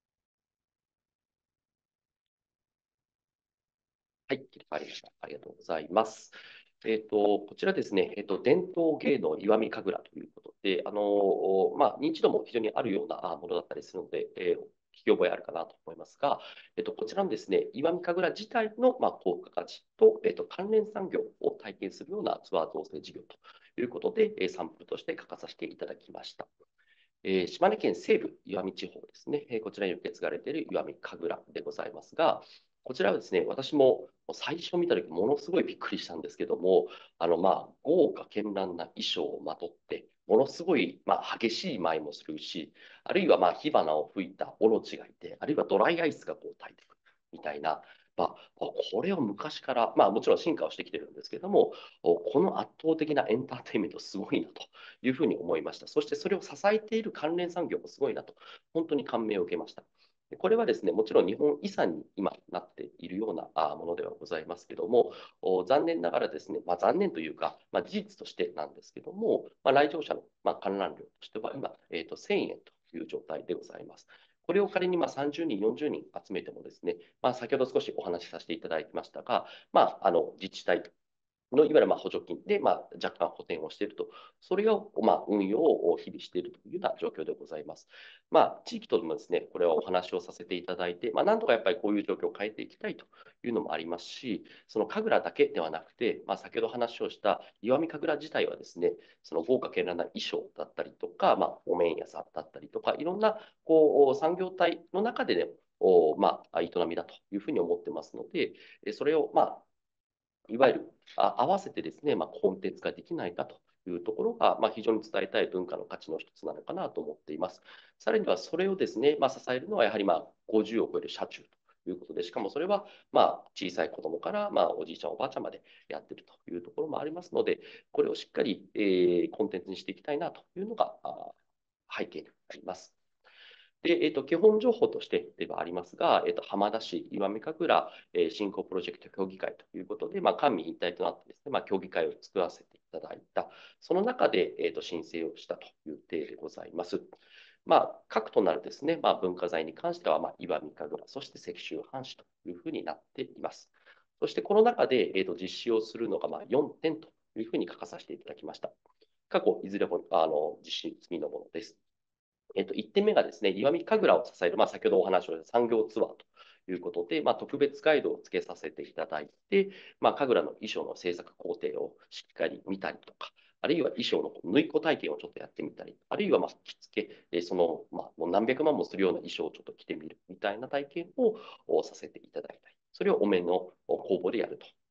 はい、切り替わりました。ありがとうございます。えっと、こちらですね、えっと、伝統芸能石見神楽ということで、あの、まあ、認知度も非常にあるようなものだったりするので、えー、聞き覚えあるかなと思いますが、えっと、こちらのですね、石見神楽自体の、まあ、高付加価値と、えっと、関連産業を体験するようなツアー造成事業ということで、えー、サンプルとして書かさせていただきました。えー、島根県西部石見地方ですね、えー、こちらに受け継がれている石見神楽でございますが、こちらはですね、私も最初見たとき、ものすごいびっくりしたんですけども、あの、まあ、豪華絢爛な衣装をまとって、ものすごい、まあ、激しい舞もするし、あるいは、まあ、火花を吹いたオロチがいて、あるいはドライアイスがこう焚いてくるみたいな、まあ、これを昔から、まあ、もちろん進化をしてきてるんですけども、この圧倒的なエンターテインメントすごいなというふうに思いました。そしてそれを支えている関連産業もすごいなと、本当に感銘を受けました。これはですね、もちろん日本遺産に今なっているようなものではございますけども、残念ながらですね、まあ、残念というか、まあ、事実としてなんですけども、まあ、来場者の、まあ、観覧料としては今、えーと、せんえんという状態でございます。これを仮にまあさんじゅうにん、よんじゅうにん集めてもですね、まあ、先ほど少しお話しさせていただきましたが、まあ、あの自治体のいわゆるまあ補助金でまあ若干補填をしていると、それをまあ運用を日々しているというような状況でございます。まあ、地域ともですね、これはお話をさせていただいて、まあ、なんとかやっぱりこういう状況を変えていきたいというのもありますし、その神楽だけではなくて、まあ、先ほど話をした石見神楽自体はですね、その豪華絢爛な衣装だったりとか、まあ、お面屋さんだったりとか、いろんなこう産業体の中でね、おまあ、営みだというふうに思ってますので、それをまあいわゆるあ合わせてですね、まあ、コンテンツができないかというところが、まあ、非常に伝えたい文化の価値の一つなのかなと思っています。さらにはそれをですね、まあ、支えるのはやはりまあごじゅうを超える車中ということで、しかもそれはまあ小さい子供からまあおじいちゃん、おばあちゃんまでやっているというところもありますので、これをしっかり、えー、コンテンツにしていきたいなというのが背景にあります。で、えーと、基本情報としてではありますが、えーと、浜田市石見神楽、えー、振興プロジェクト協議会ということで、まあ、官民一体となってですね、まあ、協議会を作らせていただいた、その中で、えーと、申請をしたという体でございます。まあ、核となるですね、まあ、文化財に関しては、まあ、石見神楽、そして石州藩士というふうになっています。そしてこの中で、えーと、実施をするのがまあよんてんというふうに書かさせていただきました。過去、いずれもあの実施済みのものです。えっと、いってんめがですね、石見神楽を支える、まあ、先ほどお話をした産業ツアーということで、まあ、特別ガイドをつけさせていただいて、まあ、神楽の衣装の制作工程をしっかり見たりとか、あるいは衣装の縫い子体験をちょっとやってみたり、あるいはまあ着付け、その、まあ、もう何百万もするような衣装をちょっと着てみるみたいな体験をさせていただいたり、それをお面の工房でやると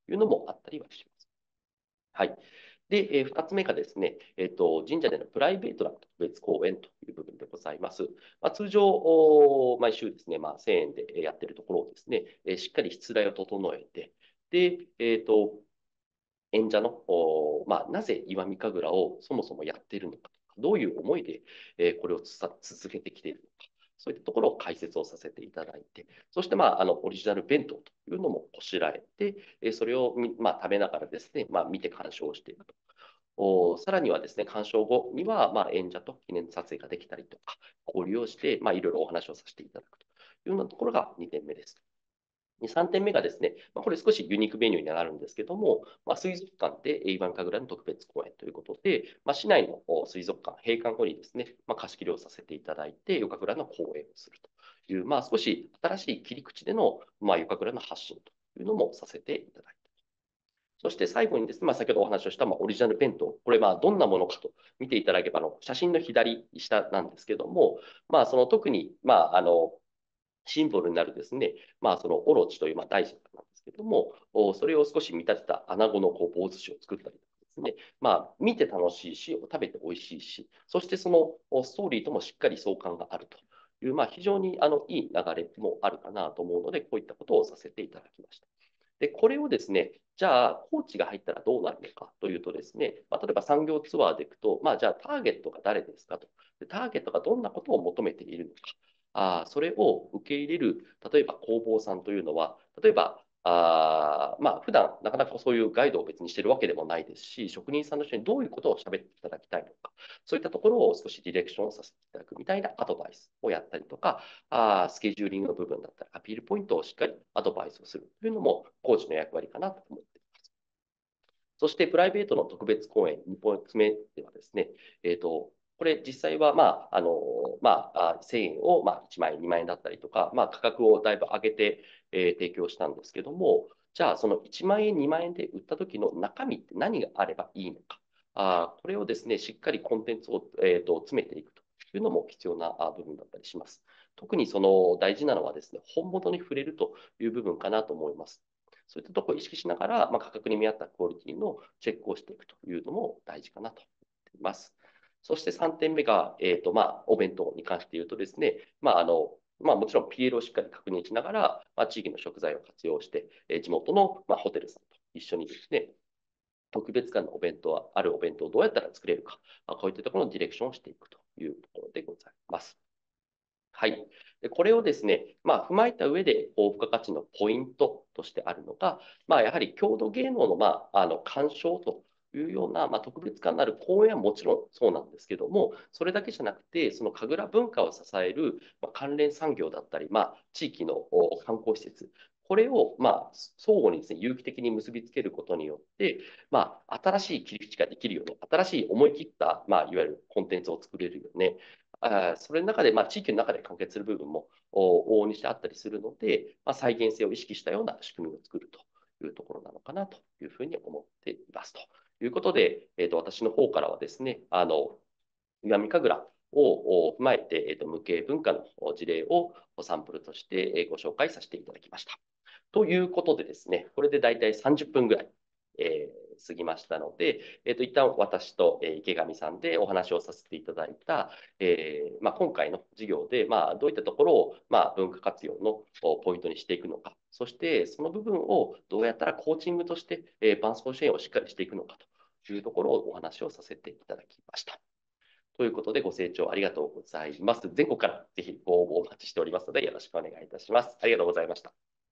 いうのもあったりはします。はい。で、えー、ふたつめがですね、えーと、神社でのプライベートな特別講演という部分でございます。まあ、通常、お毎週ですね、まあ、せんえんでやっているところをですね、えーしっかり失礼を整えて、で、えーと、演者の、おまあ、なぜ石見神楽をそもそもやっているのか、どういう思いで、えーこれをつさ続けてきているのか、そういったところを解説をさせていただいて、そして、まあ、あのオリジナル弁当というのもこしらえて、えーそれをみ、まあ、食べながらですね、まあ、見て鑑賞していくと。おさらにはですね、鑑賞後には、まあ、演者と記念撮影ができたりとか、交流をして、まあ、いろいろお話をさせていただくというようなところがにてんめです。さんてんめがですね、まあ、これ少しユニークメニューになるんですけども、まあ、水族館で石見神楽の特別公演ということで、まあ、市内の水族館、閉館後にですね、まあ、貸し切りをさせていただいて、夜神楽の公演をするという、まあ、少し新しい切り口での、まあ、夜神楽の発信というのもさせていただいた。そして最後にですね、まあ、先ほどお話をした、まあ、オリジナル弁当、これ、まあ、どんなものかと見ていただければ、あの写真の左下なんですけども、まあ、その特に、まあ、あの、シンボルになるですね、まあ、そのオロチという、まあ、大蛇なんですけども、それを少し見立てた穴子のこう棒寿司を作ったりとかですね、まあ、見て楽しいし、食べて美味しいし、そしてそのストーリーともしっかり相関があるという、まあ、非常にあのいい流れもあるかなと思うので、こういったことをさせていただきました。で、これをですね、じゃあ、コーチが入ったらどうなるのかというとですね、まあ、例えば産業ツアーでいくと、まあ、じゃあ、ターゲットが誰ですかと。でターゲットがどんなことを求めているのか。あそれを受け入れる、例えば工房さんというのは、例えば、あまあ、普段なかなかそういうガイドを別にしてるわけでもないですし、職人さんの人にどういうことを喋っていただきたいのか、そういったところを少しディレクションさせていただくみたいなアドバイスをやったりとか、あスケジューリングの部分だったり、アピールポイントをしっかりアドバイスをするというのも、コーチの役割かなと思っています。そして、プライベートの特別講演、にほんめではですね、えっ、ー、と、これ実際は、まあ、あの、まあ、せんえんを、まあ、いちまんえん、にまんえんだったりとか、まあ、価格をだいぶ上げて、えー、提供したんですけども、じゃあ、そのいちまんえん、にまんえんで売った時の中身って何があればいいのか。あこれをですね、しっかりコンテンツを、えーと、詰めていくというのも必要な部分だったりします。特にその大事なのはですね、本物に触れるという部分かなと思います。そういったところを意識しながら、まあ、価格に見合ったクオリティのチェックをしていくというのも大事かなと思っています。そしてさんてんめが、えーとまあ、お弁当に関して言うとですね、まああのまあ、もちろん ピーエル をしっかり確認しながら、まあ、地域の食材を活用して、えー、地元の、まあ、ホテルさんと一緒にですね、特別感のお弁当は、あるお弁当をどうやったら作れるか、まあ、こういったところのディレクションをしていくというところでございます。はい。でこれをですね、まあ、踏まえた上で、高付加価値のポイントとしてあるのが、まあ、やはり郷土芸能の、まあ、あの鑑賞というような、まあ、特別感のある公演はもちろんそうなんですけども、それだけじゃなくて、その神楽文化を支える、まあ、関連産業だったり、まあ、地域の観光施設、これを、まあ、相互にですね、有機的に結びつけることによって、まあ、新しい切り口ができるよね、新しい思い切った、まあ、いわゆるコンテンツを作れるよね、あそれの中で、まあ、地域の中で完結する部分も往々にしてあったりするので、まあ、再現性を意識したような仕組みを作るというところなのかなというふうに思っています。ということで、えー、と私の方からはですね、あの石見神楽を踏まえて、えー、と無形文化の事例をサンプルとしてご紹介させていただきました。ということでですね、これで大体さんじゅっぷんぐらい、えー過ぎましたので、えー、と一旦私と、えー、池上さんでお話をさせていただいた、えーまあ、今回の授業で、まあ、どういったところを、まあ、文化活用のポイントにしていくのか、そしてその部分をどうやったらコーチングとして、えー、伴走支援をしっかりしていくのかというところをお話をさせていただきました。ということで、ご清聴ありがとうございます。全国からぜひご応募お待ちしておりますので、よろしくお願いいたします。ありがとうございました。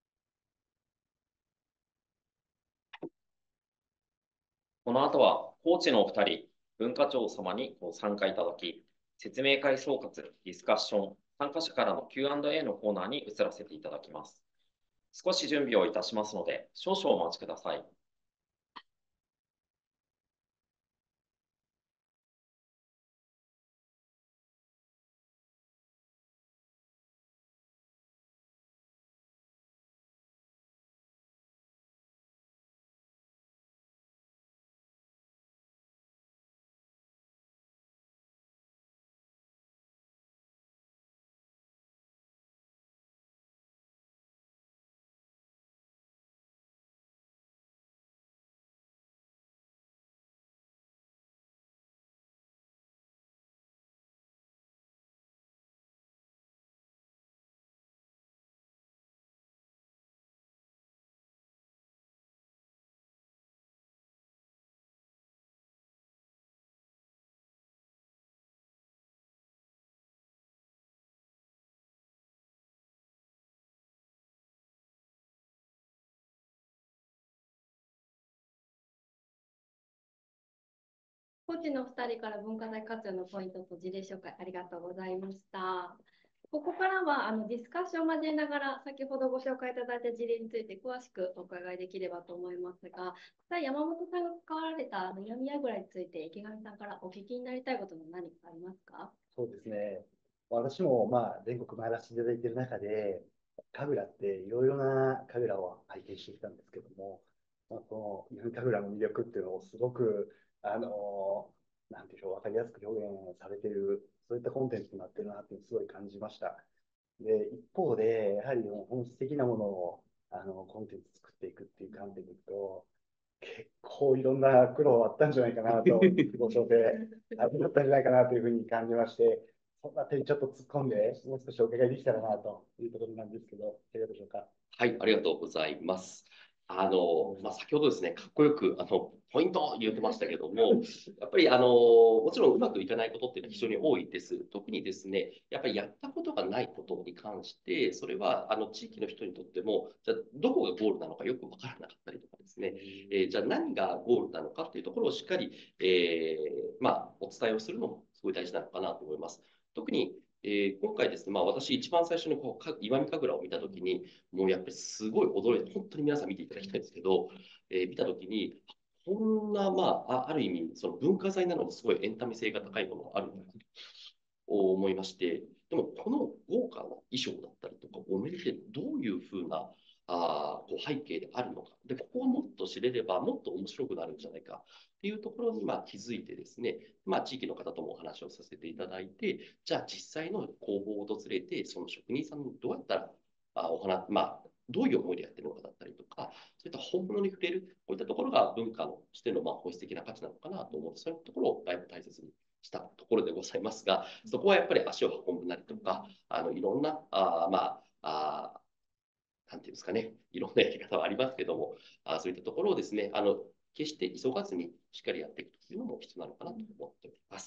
この後は、コーチのお二人、文化庁様にご参加いただき、説明会総括、ディスカッション、参加者からの キューアンドエー のコーナーに移らせていただきます。少し準備をいたしますので、少々お待ちください。 コーチのふたりから文化財活用のポイントと事例紹介ありがとうございました。ここからはあのディスカッションを交えながら、先ほどご紹介いただいた事例について詳しくお伺いできればと思いますが、山本さんが関わられた南櫓について池上さんからお聞きになりたいことも何かありますか？ そうですね。私もまあ全国回らせていただいている中で、神楽っていろいろな神楽を拝見してきたんですけども、まあ、この神楽の魅力っていうのをすごく、あのなんていうか、わかりやすく表現されている、そういったコンテンツになってるなってすごい感じました。で、一方で、やはり本質的なものをあのコンテンツ作っていくっていう観点でいくと、結構いろんな苦労あったんじゃないかなと、ご紹介あったんじゃないかなというふうに感じまして、そんな点ちょっと突っ込んで、もう少しお伺いできたらなというところなんですけど、いかがでしょうか。 はい、ありがとうございます。あの、まあ、先ほどですね、かっこよく、あの、ポイントを言ってましたけども、やっぱり、あの、もちろんうまくいかないことっていうのは非常に多いです。特にですね、やっぱりやったことがないことに関して、それは、あの、地域の人にとっても、じゃあ、どこがゴールなのかよくわからなかったりとかですね、えーじゃあ何がゴールなのかっていうところをしっかり、えーまあ、お伝えをするのもすごい大事なのかなと思います。特に、えー今回ですね、まあ、私一番最初にこうか石見神楽を見たときに、もうやっぱりすごい驚いて、本当に皆さん見ていただきたいんですけど、えー見たときに、こんな、まあ、あある意味、その文化財なのにすごいエンタメ性が高いものがあるんだと思いまして、でもこの豪華な衣装だったりとか、お面ってどういうふうなあこう背景であるのか。で、ここをもっと知れれば、もっと面白くなるんじゃないかっていうところにまあ気づいてですね、まあ、地域の方ともお話をさせていただいて、じゃあ実際の工房を訪れて、その職人さんにどうやったらあお話、まあ、どういう思いでやってるのかだったりとか、そういった本物に触れる、こういったところが文化としてのまあ本質的な価値なのかなと思う、そういったところをだいぶ大切にしたところでございますが、そこはやっぱり足を運ぶなりとか、あのいろんな、あまあ、あなんていうんですかね、いろんなやり方はありますけども、あそういったところをですね、あの決して急がずにしっかりやっていくというのも必要なのかなと思っております。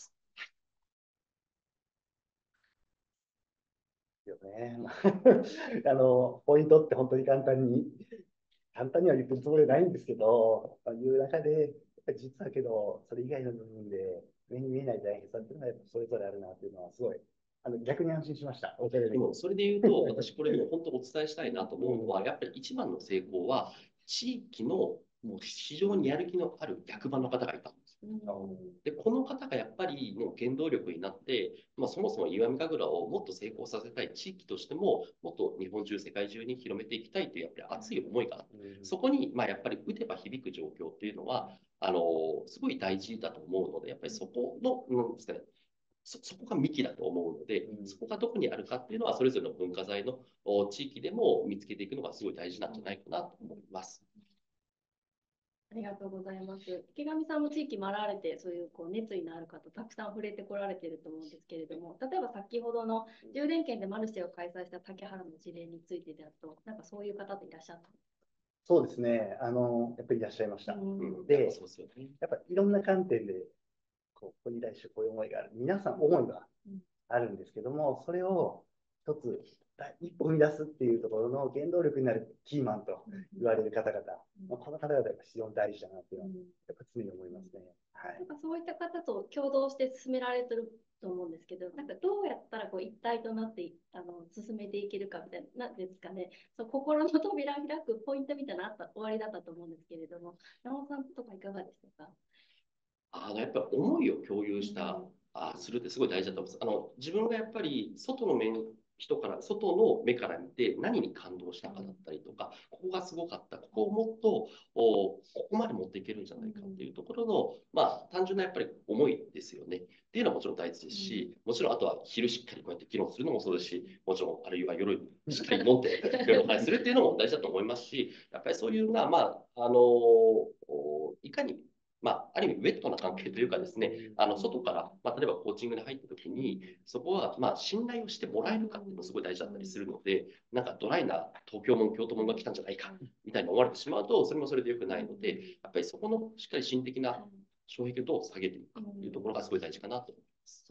よね。あの、ポイントって本当に簡単に、簡単には言ってるつもりはないんですけど、まあ、いう中で、実はけど、それ以外の部分で、目に見えない大変さっていうのは、それぞれあるなっていうのは、すごい、あの逆に安心しました。 でも、それで言うと、私、これも本当お伝えしたいなと思うのは、やっぱり一番の成功は、地域のもう非常にやる気のある役場の方がいたんです。で、この方がやっぱりもう原動力になって、まあ、そもそも石見神楽をもっと成功させたい地域としても、もっと日本中、世界中に広めていきたいというやっぱり熱い思いがある。そこに、まあ、やっぱり打てば響く状況っていうのは、あのすごい大事だと思うので、やっぱりそこの、なんですかね、そ, そこが幹だと思うので、うん、そこがどこにあるかっていうのは、それぞれの文化財の地域でも見つけていくのがすごい大事なんじゃないかなと思います。 ありがとうございます。池上さんも地域回られて、そういうこう熱意のある方、たくさん触れてこられていると思うんですけれども、例えば先ほどの充電券でマルシェを開催した竹原の事例についてであると、なんかそういう方っていらっしゃったんですか？ そうですね。あの、やっぱりいらっしゃいました。うん、で、やっぱりいろんな観点で、ここに対してこういう思いがある。皆さん思いがあるんですけども、それを一つ、一歩踏み出すっていうところの原動力になるキーマンと言われる方々、うん、この方々は非常に大事だなっていうのは、やっぱ常に思いますね。はい、 なんかそういった方と共同して進められてると思うんですけど、なんかどうやったらこう一体となってあの進めていけるかみたいな、なんですかね、そう心の扉を開くポイントみたいなのあった終わりだったと思うんですけれども、山本さんとかいかがでしたか？ あのやっぱり思いを共有した、うん、あするってすごい大事だと思います。あの自分がやっぱり外の面人から外の目から見て何に感動したかだったりとか、ここがすごかった、ここをもっとおここまで持っていけるんじゃないかっていうところの、まあ、単純なやっぱり思いですよね。っていうのはもちろん大事ですし、もちろんあとは昼しっかりこうやって議論するのもそうですし、もちろんあるいは夜しっかり飲んでいろいろお話するっていうのも大事だと思いますし、やっぱりそういうな、まあ、あのいかにまあ、ある意味ウェットな関係というかですね、あの外から、まあ、例えばコーチングに入った時に、そこはまあ信頼をしてもらえるかっていうのもすごい大事だったりするので、なんかドライな東京も京都もんが来たんじゃないかみたいに思われてしまうと、それもそれで良くないので、やっぱりそこのしっかり心的な障壁をどう下げていくかというところがすごい大事かなと思います。 そう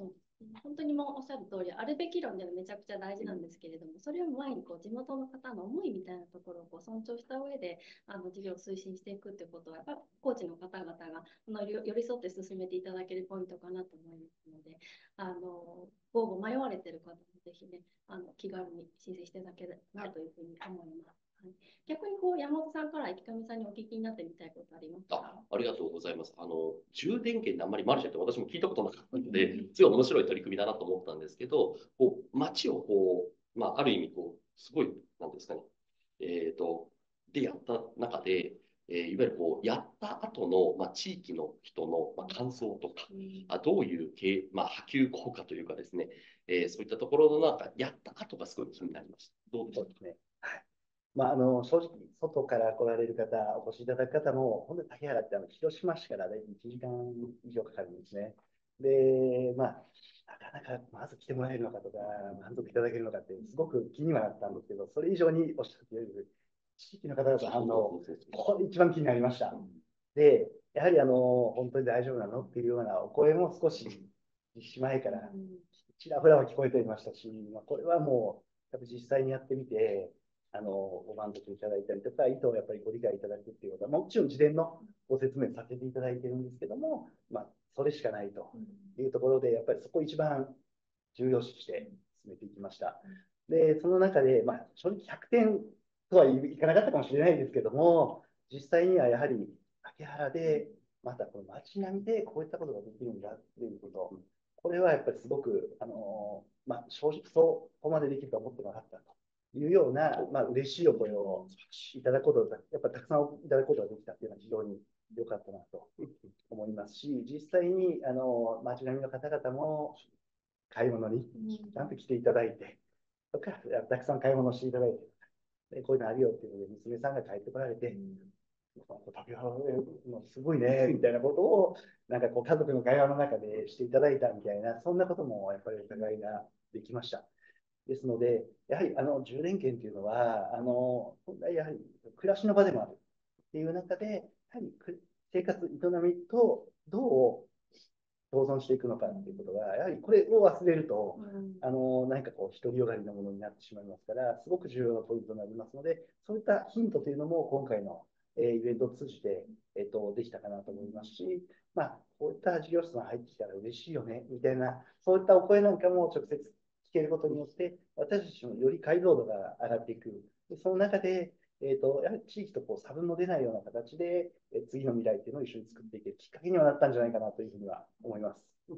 本当にもうおっしゃる通り、あるべき論ではめちゃくちゃ大事なんですけれども、それを前にこう地元の方の思いみたいなところをこう尊重した上で、あの事業を推進していくってことは、やっぱコーチの方々があの寄り添って進めていただけるポイントかなと思いますので、あのご応募迷われている方もぜひね、あの気軽に申請していただければなというふうに思います。はい、逆にこう山本さんから池上さんにお聞きになってみたいことありますか？ あ、ありがとうございます。あの、充電券であんまりマルシェって私も聞いたことなかったので、すごい面白い取り組みだなと思ったんですけど、こう、街をこう、まあ、ある意味こう、すごい、なんですかね、えっと、でやった中で、えーいわゆるこう、やった後の、まあ、地域の人の、まあ、感想とか、あどういう経、まあ、波及効果というかですね、えーそういったところのなんか、やった後がすごい気になりました。どうでしょうか。 そうですね。はい。まあ、あの正直、外から来られる方、お越しいただく方も、本当に竹原ってあの広島市から大体いちじかん以上かかるんですね。で、まあ、なかなかまず来てもらえるのかとか、満足いただけるのかって、すごく気にはなったんですけど、それ以上におっしゃっている地域の方々の反応、これ一番気になりました。で、やはりあの本当に大丈夫なのっていうようなお声も少し、実施前からちらほらは聞こえていましたし、まあ、これはもう、やっぱ実際にやってみて、あのご満足いただいたりとか、意図をやっぱりご理解いただくっていうことは、もちろん事前のご説明させていただいてるんですけども、まあ、それしかないというところで、やっぱりそこを一番重要視して進めていきました。で、その中で、まあ、正直ひゃくてんとはいかなかったかもしれないですけども、実際にはやはり竹原で、またこの街並みでこういったことができるんだっていうこと、これはやっぱりすごく、あのまあ、正直そこまでできるとは思ってなかったというような、まあ嬉しいお声をいただくことが、やっぱりたくさんいただくことができたっていうのは非常に良かったなと思いますし、実際にあの街並みの方々も買い物にちゃんと来ていただいて、とか、たくさん買い物していただいて、でこういうのあるよっていうので、娘さんが帰ってこられて、竹原すごいねみたいなことを、なんかこう家族の会話の中でしていただいたみたいな、そんなこともやっぱりお伺いができました。ですので、やはりあの充電券というのは、あの本来やはり暮らしの場でもあるっていう中で、やはり生活、営みとどう共存していくのかっていうことが、やはりこれを忘れると、うん、あの何かこう、独りよがりのものになってしまいますから、すごく重要なポイントになりますので、そういったヒントというのも今回の、えー、イベントを通じて、えーと、できたかなと思いますし、まあ、こういった事業者が入ってきたら嬉しいよね、みたいな、そういったお声なんかも直接聞けることによって、私たちのより解像度が上がっていく。でその中で、えーと、やはり地域とこう差分の出ないような形で、えー、次の未来っていうのを一緒に作っていけるきっかけにはなったんじゃないかなというふうには思います。はい。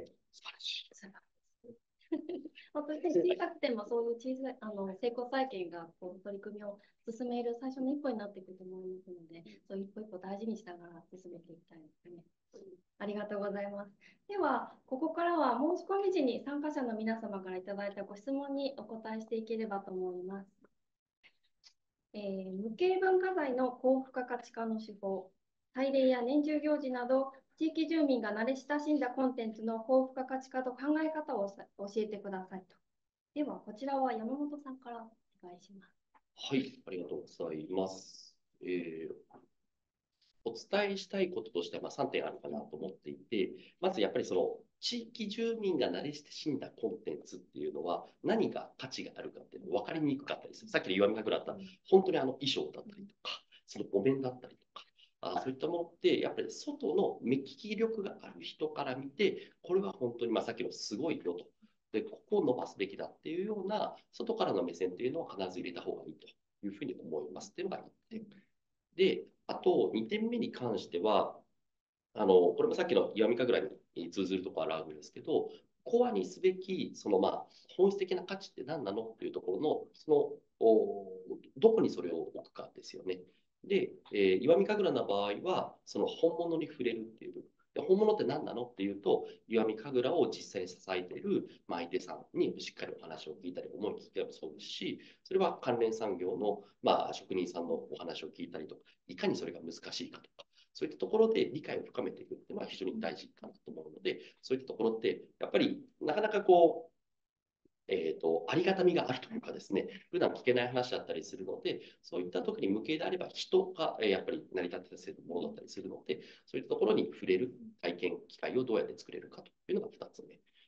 素晴らしい。 本当に小さくてもそういう小さいあの成功体験がこう取り組みを進める最初の一歩になっていくと思いますので、そう一歩一歩大事にしながら進めていきたいですね。ありがとうございます。では、ここからは申し込み時に参加者の皆様からいただいたご質問にお答えしていければと思います。えー、無形文化財の高付加価値化の手法、祭礼や年中行事など、地域住民が慣れ親しんだコンテンツの高付加価値化と考え方を教えてくださいと。では、こちらは山本さんからお願いします。 はい、ありがとうございます。えーお伝えしたいこととしてはまあさんてんあるかなと思っていて、まずやっぱりその地域住民が慣れ親しんだコンテンツっていうのは何が価値があるかっていうのが分かりにくかったりする。さっきの岩見神楽だった本当にあの衣装だったりとか、そのお面だったりとか、あそういったものってやっぱり外の目利き力がある人から見て、これは本当にまあさっきのすごいよと。で、ここを伸ばすべきだっていうような外からの目線っていうのを必ず入れた方がいいというふうに思いますっていうのがいってん。で、あとにてんめに関しては、あのこれもさっきの岩見神楽に通ずるところあるんですけど、コアにすべきそのまあ本質的な価値って何なのっていうところの、そのおどこにそれを置くかですよね。で、えー、岩見神楽の場合は、その本物に触れるっていう部分。で本物って何なのっていうと、岩見神楽を実際に支えている相手さんにしっかりお話を聞いたり、思い聞いたりもそうですし、それは関連産業の、まあ、職人さんのお話を聞いたりとか、いかにそれが難しいかとか、そういったところで理解を深めていくっていうのは非常に大事かなと思うので、そういったところって、やっぱりなかなかこう、えーと、ありがたみがあるというかですね、普段聞けない話だったりするので、そういった時に無形であれば人が、えー、やっぱり成り立てているものだったりするので、そういったところに触れる体験、機会をどうやって作れるかというのがふたつめ。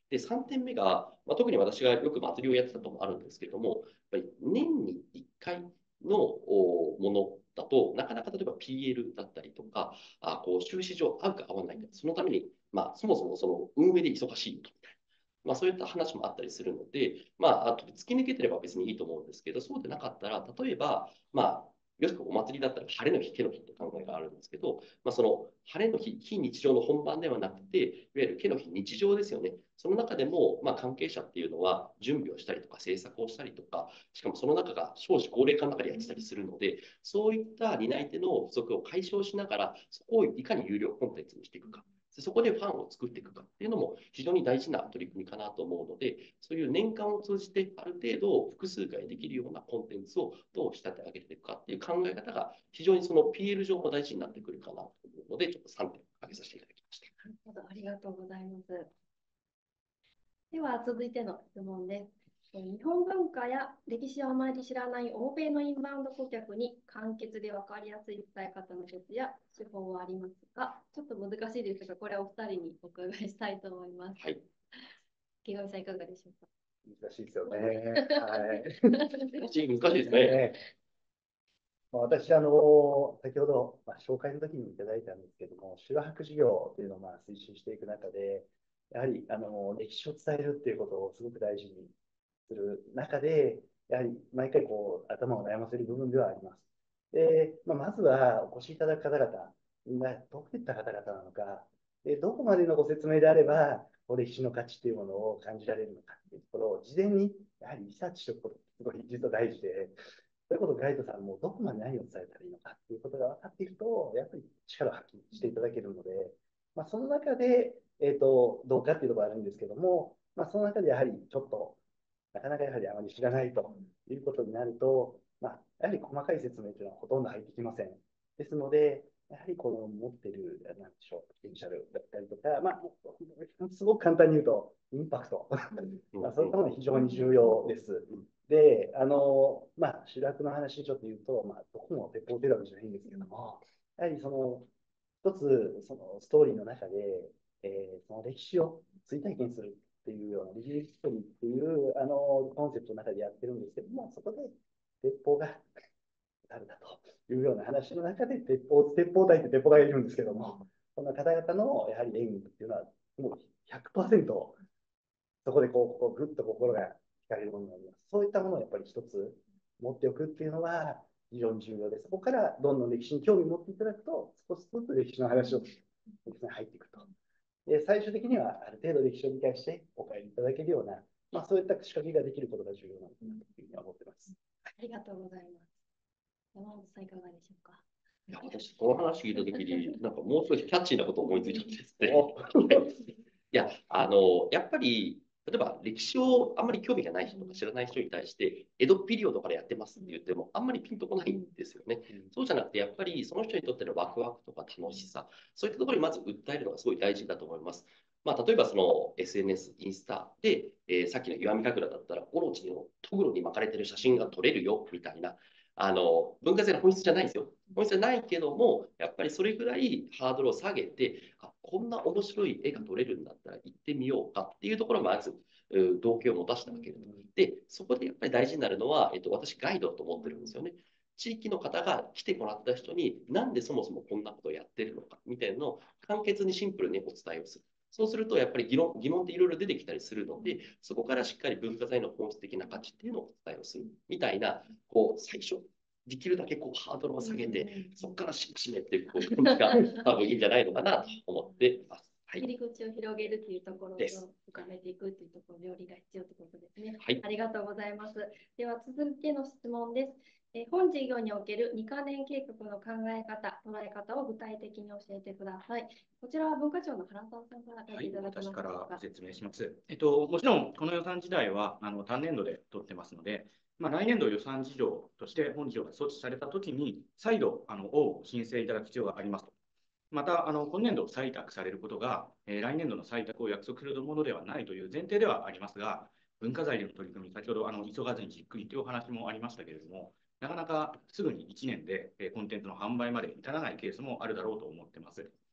で、さんてんめが、まあ、特に私がよく祭りをやってたのもあるんですけれども、やっぱり年にいっかいのおものだと、なかなか例えば ピーエル だったりとか、あこう収支上合うか合わないか、そのために、まあ、そもそもその運営で忙しいとみたいな。まあ、そういった話もあったりするので、まあ、あと突き抜けてれば別にいいと思うんですけど、そうでなかったら、例えば、まあ、よくお祭りだったら晴れの日、手の日って考えがあるんですけど、まあ、その晴れの日、非日常の本番ではなくて、いわゆる手の日、日常ですよね。その中でも、まあ、関係者っていうのは準備をしたりとか、制作をしたりとか、しかもその中が少子高齢化の中でやってたりするので、そういった担い手の不足を解消しながら、そこをいかに有料コンテンツにしていくか。そこでファンを作っていくかっていうのも非常に大事な取り組みかなと思うので、そういう年間を通じてある程度複数回できるようなコンテンツをどう仕立て上げていくかっていう考え方が非常にその ピーエル 上も大事になってくるかなと思うので、ちょっとさんてん挙げさせていただきました。 なるほど、ありがとうございます。では続いての質問です。日本文化や歴史をあまり知らない欧米のインバウンド顧客に簡潔で分かりやすい伝え方のコツや手法はありますか？ちょっと難しいですが、これはお二人にお伺いしたいと思います。 はい。 池上さん、いかがでしょうか？ 難しいですよね。はい。 難しいですね。 ねまあ私、あの、先ほど、まあ、紹介の時にいただいたんですけども、宿泊事業というのをまあ推進していく中で、やはりあの歴史を伝えるっていうことをすごく大事にする中で、やはり毎回こう頭を悩ませる部分ではあります。で、まあ、まずはお越しいただく方々がどういった方々なのか、でどこまでのご説明であれば、歴史の価値というものを感じられるのかというところを事前にやはりリサーチしておくことすごい実は大事で、そういうことをガイドさんもどこまで何を伝えたらいいのかということが分かっていると、やっぱり力を発揮していただけるので、まあ、その中で、えーと、どうかっていうところがあるんですけども、まあ、その中でやはりちょっと、なかなかやはりあまり知らないということになると、まあ、やはり細かい説明というのはほとんど入ってきません。ですので、やはりこの持っている、なんでしょう、ポテンシャルだったりとか、まあ、すごく簡単に言うと、インパクト。まあ、そういったものは非常に重要です。で、あの、まあ、主役の話ちょっと言うと、まあ、どこも鉄砲出るわけじゃないんですけども、やはりその、一つ、そのストーリーの中で、えー、その歴史を追体験するっていうような、リリーストーリーっていう、あの、コンセプトの中でやってるんですけども、そこで鉄砲が誰だというような話の中で、鉄砲、鉄砲隊って鉄砲がいるんですけども、その方々のやはり演技っていうのは、もうひゃくパーセント、そこでこう、こうぐっと心が惹かれるものになります。そういったものをやっぱり一つ持っておくっていうのは非常に重要です。そこからどんどん歴史に興味を持っていただくと、少しずつ歴史の話を入っていくと。で、最終的にはある程度歴史を理解してお帰りいただけるような、まあ、そういった仕掛けができることが重要なのかなというふうに思っています。 ありがとうございます。山本さん、いかがでしょうか？ いや、私、この話聞いたときに、なんかもう少しキャッチーなことを思いついちゃってですね。いや、あの、やっぱり、例えば歴史をあんまり興味がない人とか知らない人に対して、江戸ピリオドからやってますって言っても、あんまりピンとこないんですよね。そうじゃなくて、やっぱりその人にとってのワクワクとか楽しさ、そういったところにまず訴えるのがすごい大事だと思います。まあ、例えばその エスエヌエス、インスタで、えーさっきの石見神楽だったら、オロチのトグロに巻かれてる写真が撮れるよみたいな、あの文化性の本質じゃないんですよ。本質じゃないけども、やっぱりそれぐらいハードルを下げて、あこんな面白い絵が撮れるんだったら行ってみようかっていうところをまず、動機を持たせてあげる。で、そこでやっぱり大事になるのは、えっと、私、ガイドと思ってるんですよね。地域の方が来てもらった人に、なんでそもそもこんなことをやってるのかみたいなのを簡潔にシンプルにお伝えをする。そうすると、やっぱり疑問疑問っていろいろ出てきたりするので、そこからしっかり文化財の本質的な価値っていうのをお伝えをするみたいな、こう、最初、できるだけこうハードルを下げて、そこからしめしめっていう感じが多分いいんじゃないのかなと思っています。はい、 切り口を広げるというところと深めていくというところ、両利が必要ということですね。 はい、 ありがとうございます。では続いての質問です。え本事業におけるにかねん計画の考え方、捉え方を具体的に教えてください。こちらは文化庁の原沢さんからやっていただけますか。 はい、私から説明します。えっと、もちろん、この予算自体はあの単年度で取ってますので、まあ、来年度予算事業として本事業が措置されたときに、再度、あの、を申請いただく必要がありますと。また、あの今年度採択されることが、えー、来年度の採択を約束するものではないという前提ではありますが、文化財での取り組み、先ほどあの急がずにじっくりというお話もありましたけれども、なかなかすぐにいちねんで、えー、コンテンツの販売まで至らないケースもあるだろうと思っています。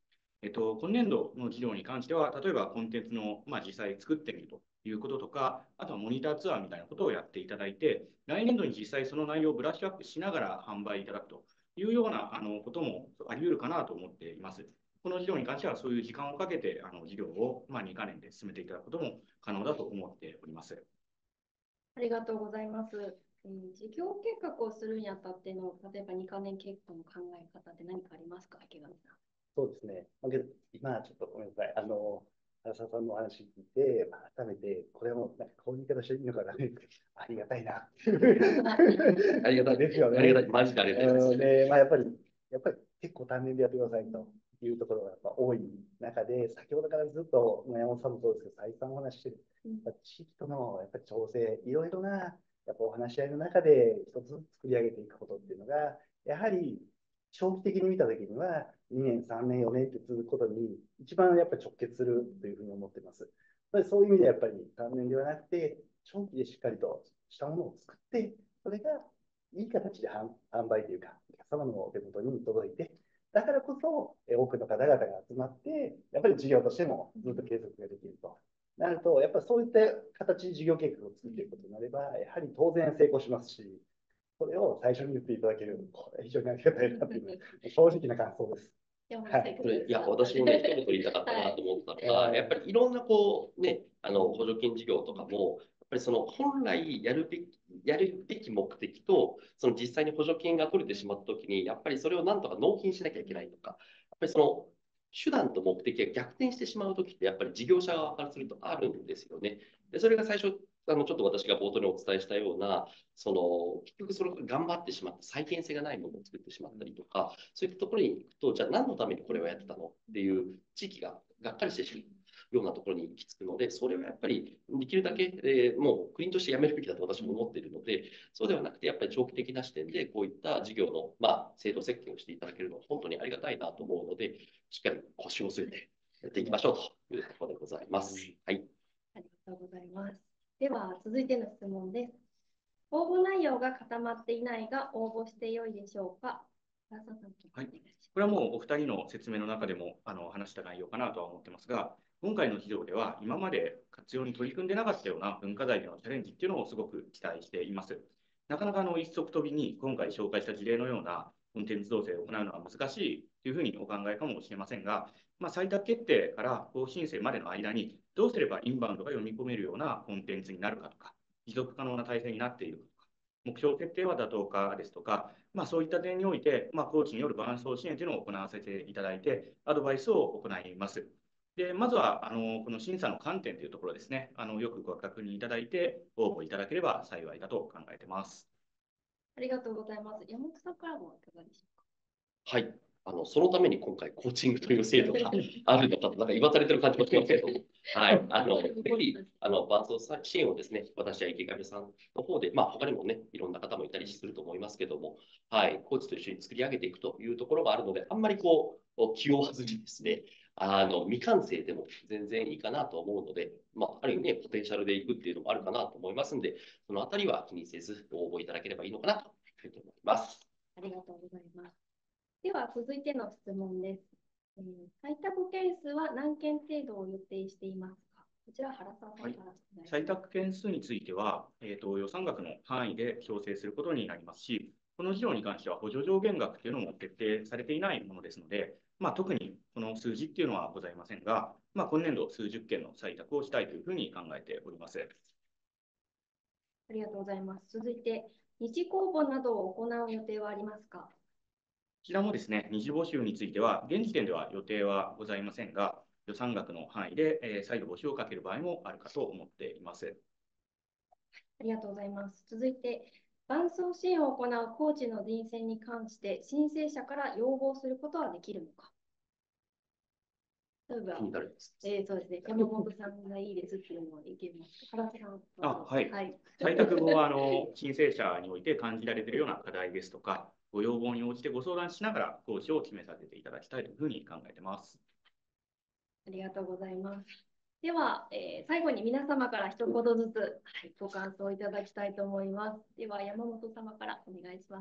えっと、今年度の事業に関しては、例えばコンテンツの、まあ、実際作ってみるということとか、あとはモニターツアーみたいなことをやっていただいて、来年度に実際その内容をブラッシュアップしながら販売いただくというようなあのこともあり得るかなと思っています。この事業に関しては、そういう時間をかけてあの事業を、まあ、にかねんで進めていただくことも可能だと思っております。 ありがとうございます。うん、事業計画をするにあたっての、例えばにかねん計画の考え方って何かありますか、池上さん。 そうですね。まあけど今ちょっとごめんなさい。あの、原沢さんのお話聞いて、まあ改めて、これもなんかこういう言い方していいのかな。ありがたいな。 ありがたい。 ですよね。 ありがたい。マジでありがたいです。 うんで、まあ、やっぱり、やっぱり結構単年でやってくださいというところがやっぱ多い中で、先ほどからずっと山本さんもそうですけど、再三お話ししてる、やっぱ地域とのやっぱり調整、いろいろなやっぱお話し合いの中で一つずつ作り上げていくことっていうのが、やはり長期的に見たときには、にねん、さんねん、よねんって続くことに一番やっぱり直結するというふうに思っています。そういう意味でやっぱり単年ではなくて、長期でしっかりとしたものを作って、それがいい形で販売というか、お客様のお手元に届いて、だからこそ多くの方々が集まって、やっぱり事業としてもずっと継続ができると。なると、やっぱりそういった形で事業計画を作っていくことになれば、やはり当然成功しますし、それを最初に言っていただける、これは非常にありがたいなというのは、正直な感想です。 はい、 これいや、私もね、一言言いたかったなと思ったのが、はい、やっぱりいろんなこう、ね、あの補助金事業とかも、やっぱりその本来やるべき、やるべき目的と、その実際に補助金が取れてしまったときに、やっぱりそれをなんとか納金しなきゃいけないとか、やっぱりその手段と目的が逆転してしまうときって、やっぱり事業者側からするとあるんですよね。でそれが最初、あのちょっと私が冒頭にお伝えしたような、その結局それが頑張ってしまって再現性がないものを作ってしまったりとか、そういったところに行くと、じゃあ何のためにこれをやってたのっていう地域ががっかりしてしまうようなところに行き着くので、それはやっぱりできるだけ、えー、もう国としてやめるべきだと私も思っているので、そうではなくて、やっぱり長期的な視点でこういった事業の、まあ、制度設計をしていただけるのは本当にありがたいなと思うので、しっかり腰を据えてやっていきましょうというところでございます。はい。 ありがとうございます。では、続いての質問です。応募内容が固まっていないが、応募してよいでしょうか。はい、 これはもうお二人の説明の中でもあの話した内容かなとは思ってますが、今回の事業では今まで活用に取り組んでなかったような文化財でのチャレンジっていうのをすごく期待しています。なかなかあの一足飛びに今回紹介した事例のようなコンテンツ造成を行うのは難しいというふうにお考えかもしれませんが、まあ、採択決定から合申請までの間にどうすればインバウンドが読み込めるようなコンテンツになるかとか、持続可能な体制になっているかとか、目標設定は妥当かですとか、まあ、そういった点において、まあ、コーチによる伴走支援というのを行わせていただいて、アドバイスを行います。でまずはあのこの審査の観点というところですね、あのよくご確認いただいて、応募いただければ幸いだと考えています。 ありがとうございます。山本さんからもいかがでしょうか。 はい。あのそのために今回、コーチングという制度があるのかと、なんか言わされてる感じもしますけど、はい。あの、ぜひ、あの、伴走支援をですね、私や池上さんの方で、まあ、他にもね、いろんな方もいたりすると思いますけども、はい。コーチと一緒に作り上げていくというところがあるので、あんまりこう、気負わずにですね、あの、未完成でも全然いいかなと思うので、まあ、ある意味ね、ポテンシャルでいくっていうのもあるかなと思いますので、そのあたりは気にせず応募いただければいいのかなというふうに思います。 ありがとうございます。では、続いての質問です。えー、採択件数は何件程度を予定していますか。こちら、原沢さんから、はい。 採択件数については、えーと、予算額の範囲で調整することになりますし、この事業に関しては補助上限額というのも決定されていないものですので、まあ、特にこの数字っていうのはございませんが、まあ、今年度数十件の採択をしたいというふうに考えております。 ありがとうございます。続いて、二次公募などを行う予定はありますか。 こちらもですね、二次募集については、現時点では予定はございませんが、予算額の範囲で、えー、再度募集をかける場合もあるかと思っています。 ありがとうございます。続いて、伴走支援を行うコーチの人選に関して、申請者から要望することはできるのか。例えば、えー、そうですね、山本さんがいいですっていうのは意見ますか。原さん。 あ、はい。はい、採択後はあの申請者において感じられているような課題ですとか、ご要望に応じてご相談しながら講師を決めさせていただきたいというふうに考えています。 ありがとうございます。では、えー、最後に皆様から一言ずつ、はい、ご感想いただきたいと思います。では、山本様からお願いします。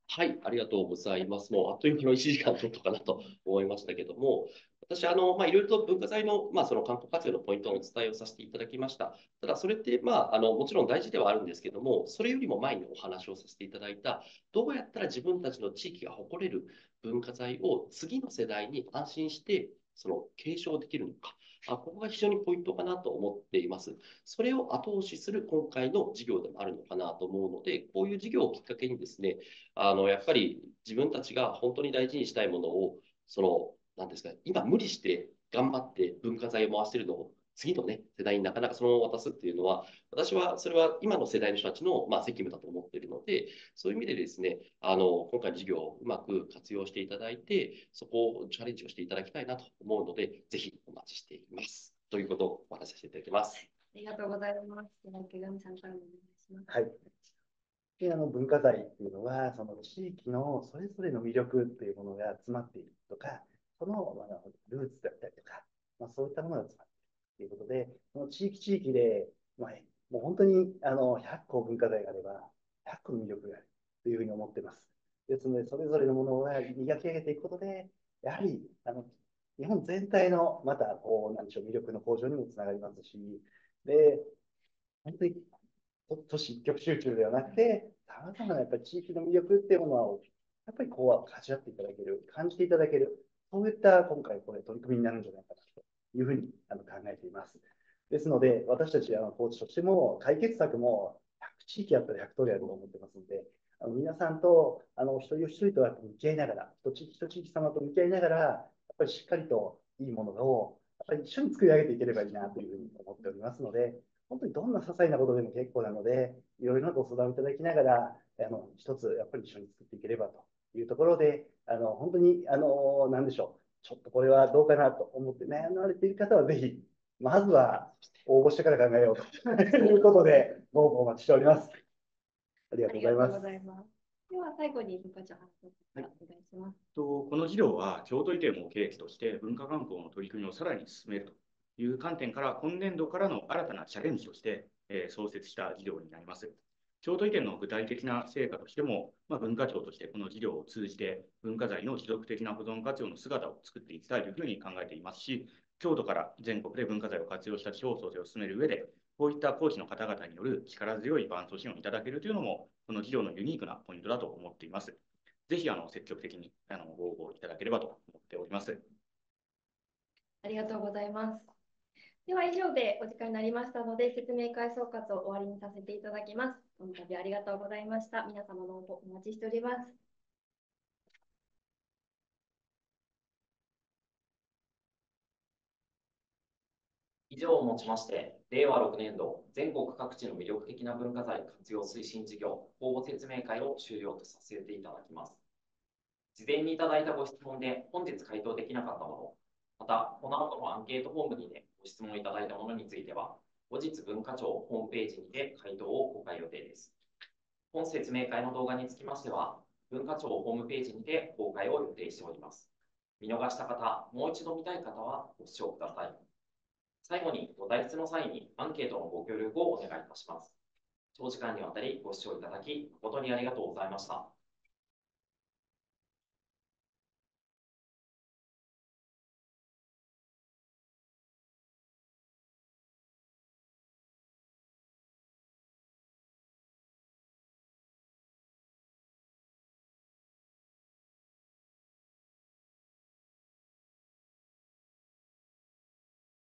はい、ありがとうございます。もうあっという間のいちじかんちょっとかなと思いましたけども、私、あの、まあ、いろいろと文化財の、まあ、その観光活用のポイントのお伝えをさせていただきました。ただ、それって、まあ、あの、もちろん大事ではあるんですけども、それよりも前にお話をさせていただいた、どうやったら自分たちの地域が誇れる文化財を次の世代に安心して、その継承できるのか。あ、ここが非常にポイントかなと思っています。それを後押しする今回の事業でもあるのかなと思うので、こういう事業をきっかけにですね、あの、やっぱり自分たちが本当に大事にしたいものを、その、なんですか、今無理して頑張って文化財を回しているのを、次のね、世代になかなかそのまま渡すっていうのは、私はそれは今の世代の人たちの、まあ、責務だと思っているので、そういう意味でですね、あの、今回の事業をうまく活用していただいて、そこをチャレンジをしていただきたいなと思うので、ぜひお待ちしています。ということをお話しさせていただきます。 ありがとうございます。では、池上さんからもお願いします。 はい。で、あの文化財っていうのは、その地域のそれぞれの魅力っていうものが詰まっているとか、その、まあ、ルーツだったりとか、まあ、そういったものが詰まっているということで、その地域地域で、まあ、もう本当にあのひゃっこ文化財があれば、ひゃっこの魅力があるというふうに思っています。ですので、それぞれのものを磨き上げていくことで、やはりあの日本全体のまたこうなんでしょう魅力の向上にもつながりますし、で、本当に都市一極集中ではなくて、さまざまなやっぱり地域の魅力っていうものを、やっぱりこう、味わっていただける、感じていただける、そういった今回、これ、取り組みになるんじゃないかなというふうにあの考えています。ですので、私たち、あのコーチとしても、解決策もひゃく地域あったらひゃく通りあると思ってますので、あの皆さんと、あの一人一人とやっぱ向き合いながら、一地域一地域様と向き合いながら、やっぱりしっかりといいものを、やっぱり一緒に作り上げていければいいなというふうに思っておりますので、本当にどんな些細なことでも結構なので、いろいろなご相談をいただきながら、あの一つやっぱり一緒に作っていければというところで、あの本当に、あのなんでしょう、ちょっとこれはどうかなと思って悩まれている方は、ぜひ、まずは応募してから考えようということで、ご応募お待ちしております。ありがとうございます。 ありがとうございます。では、最後に文化庁発表お願いします。 とこの事業は、京都移転を契機として文化観光の取り組みをさらに進めるという観点から、今年度からの新たなチャレンジとして、えー創設した事業になります。京都移転の具体的な成果としても、まあ、文化庁としてこの事業を通じて文化財の持続的な保存活用の姿を作っていきたいというふうに考えていますし、京都から全国で文化財を活用した地方創生を進める上で、こういった講師の方々による力強い伴走支援をいただけるというのも、この事業のユニークなポイントだと思っています。ぜひあの積極的にあのご応募いただければと思っております。 ありがとうございます。では以上でお時間になりましたので、説明会総括を終わりにさせていただきます。この度ありがとうございました。皆様の応募お待ちしております。 以上をもちまして、れいわろくねん度全国各地の魅力的な文化財活用推進事業公募説明会を終了とさせていただきます。事前にいただいたご質問で本日回答できなかったもの、また、この後のアンケートフォームにてご質問いただいたものについては、後日文化庁ホームページにて回答を公開予定です。本説明会の動画につきましては、文化庁ホームページにて公開を予定しております。見逃した方、もう一度見たい方はご視聴ください。最後にご退出の際にアンケートのご協力をお願いいたします。長時間にわたりご視聴いただき、誠にありがとうございました。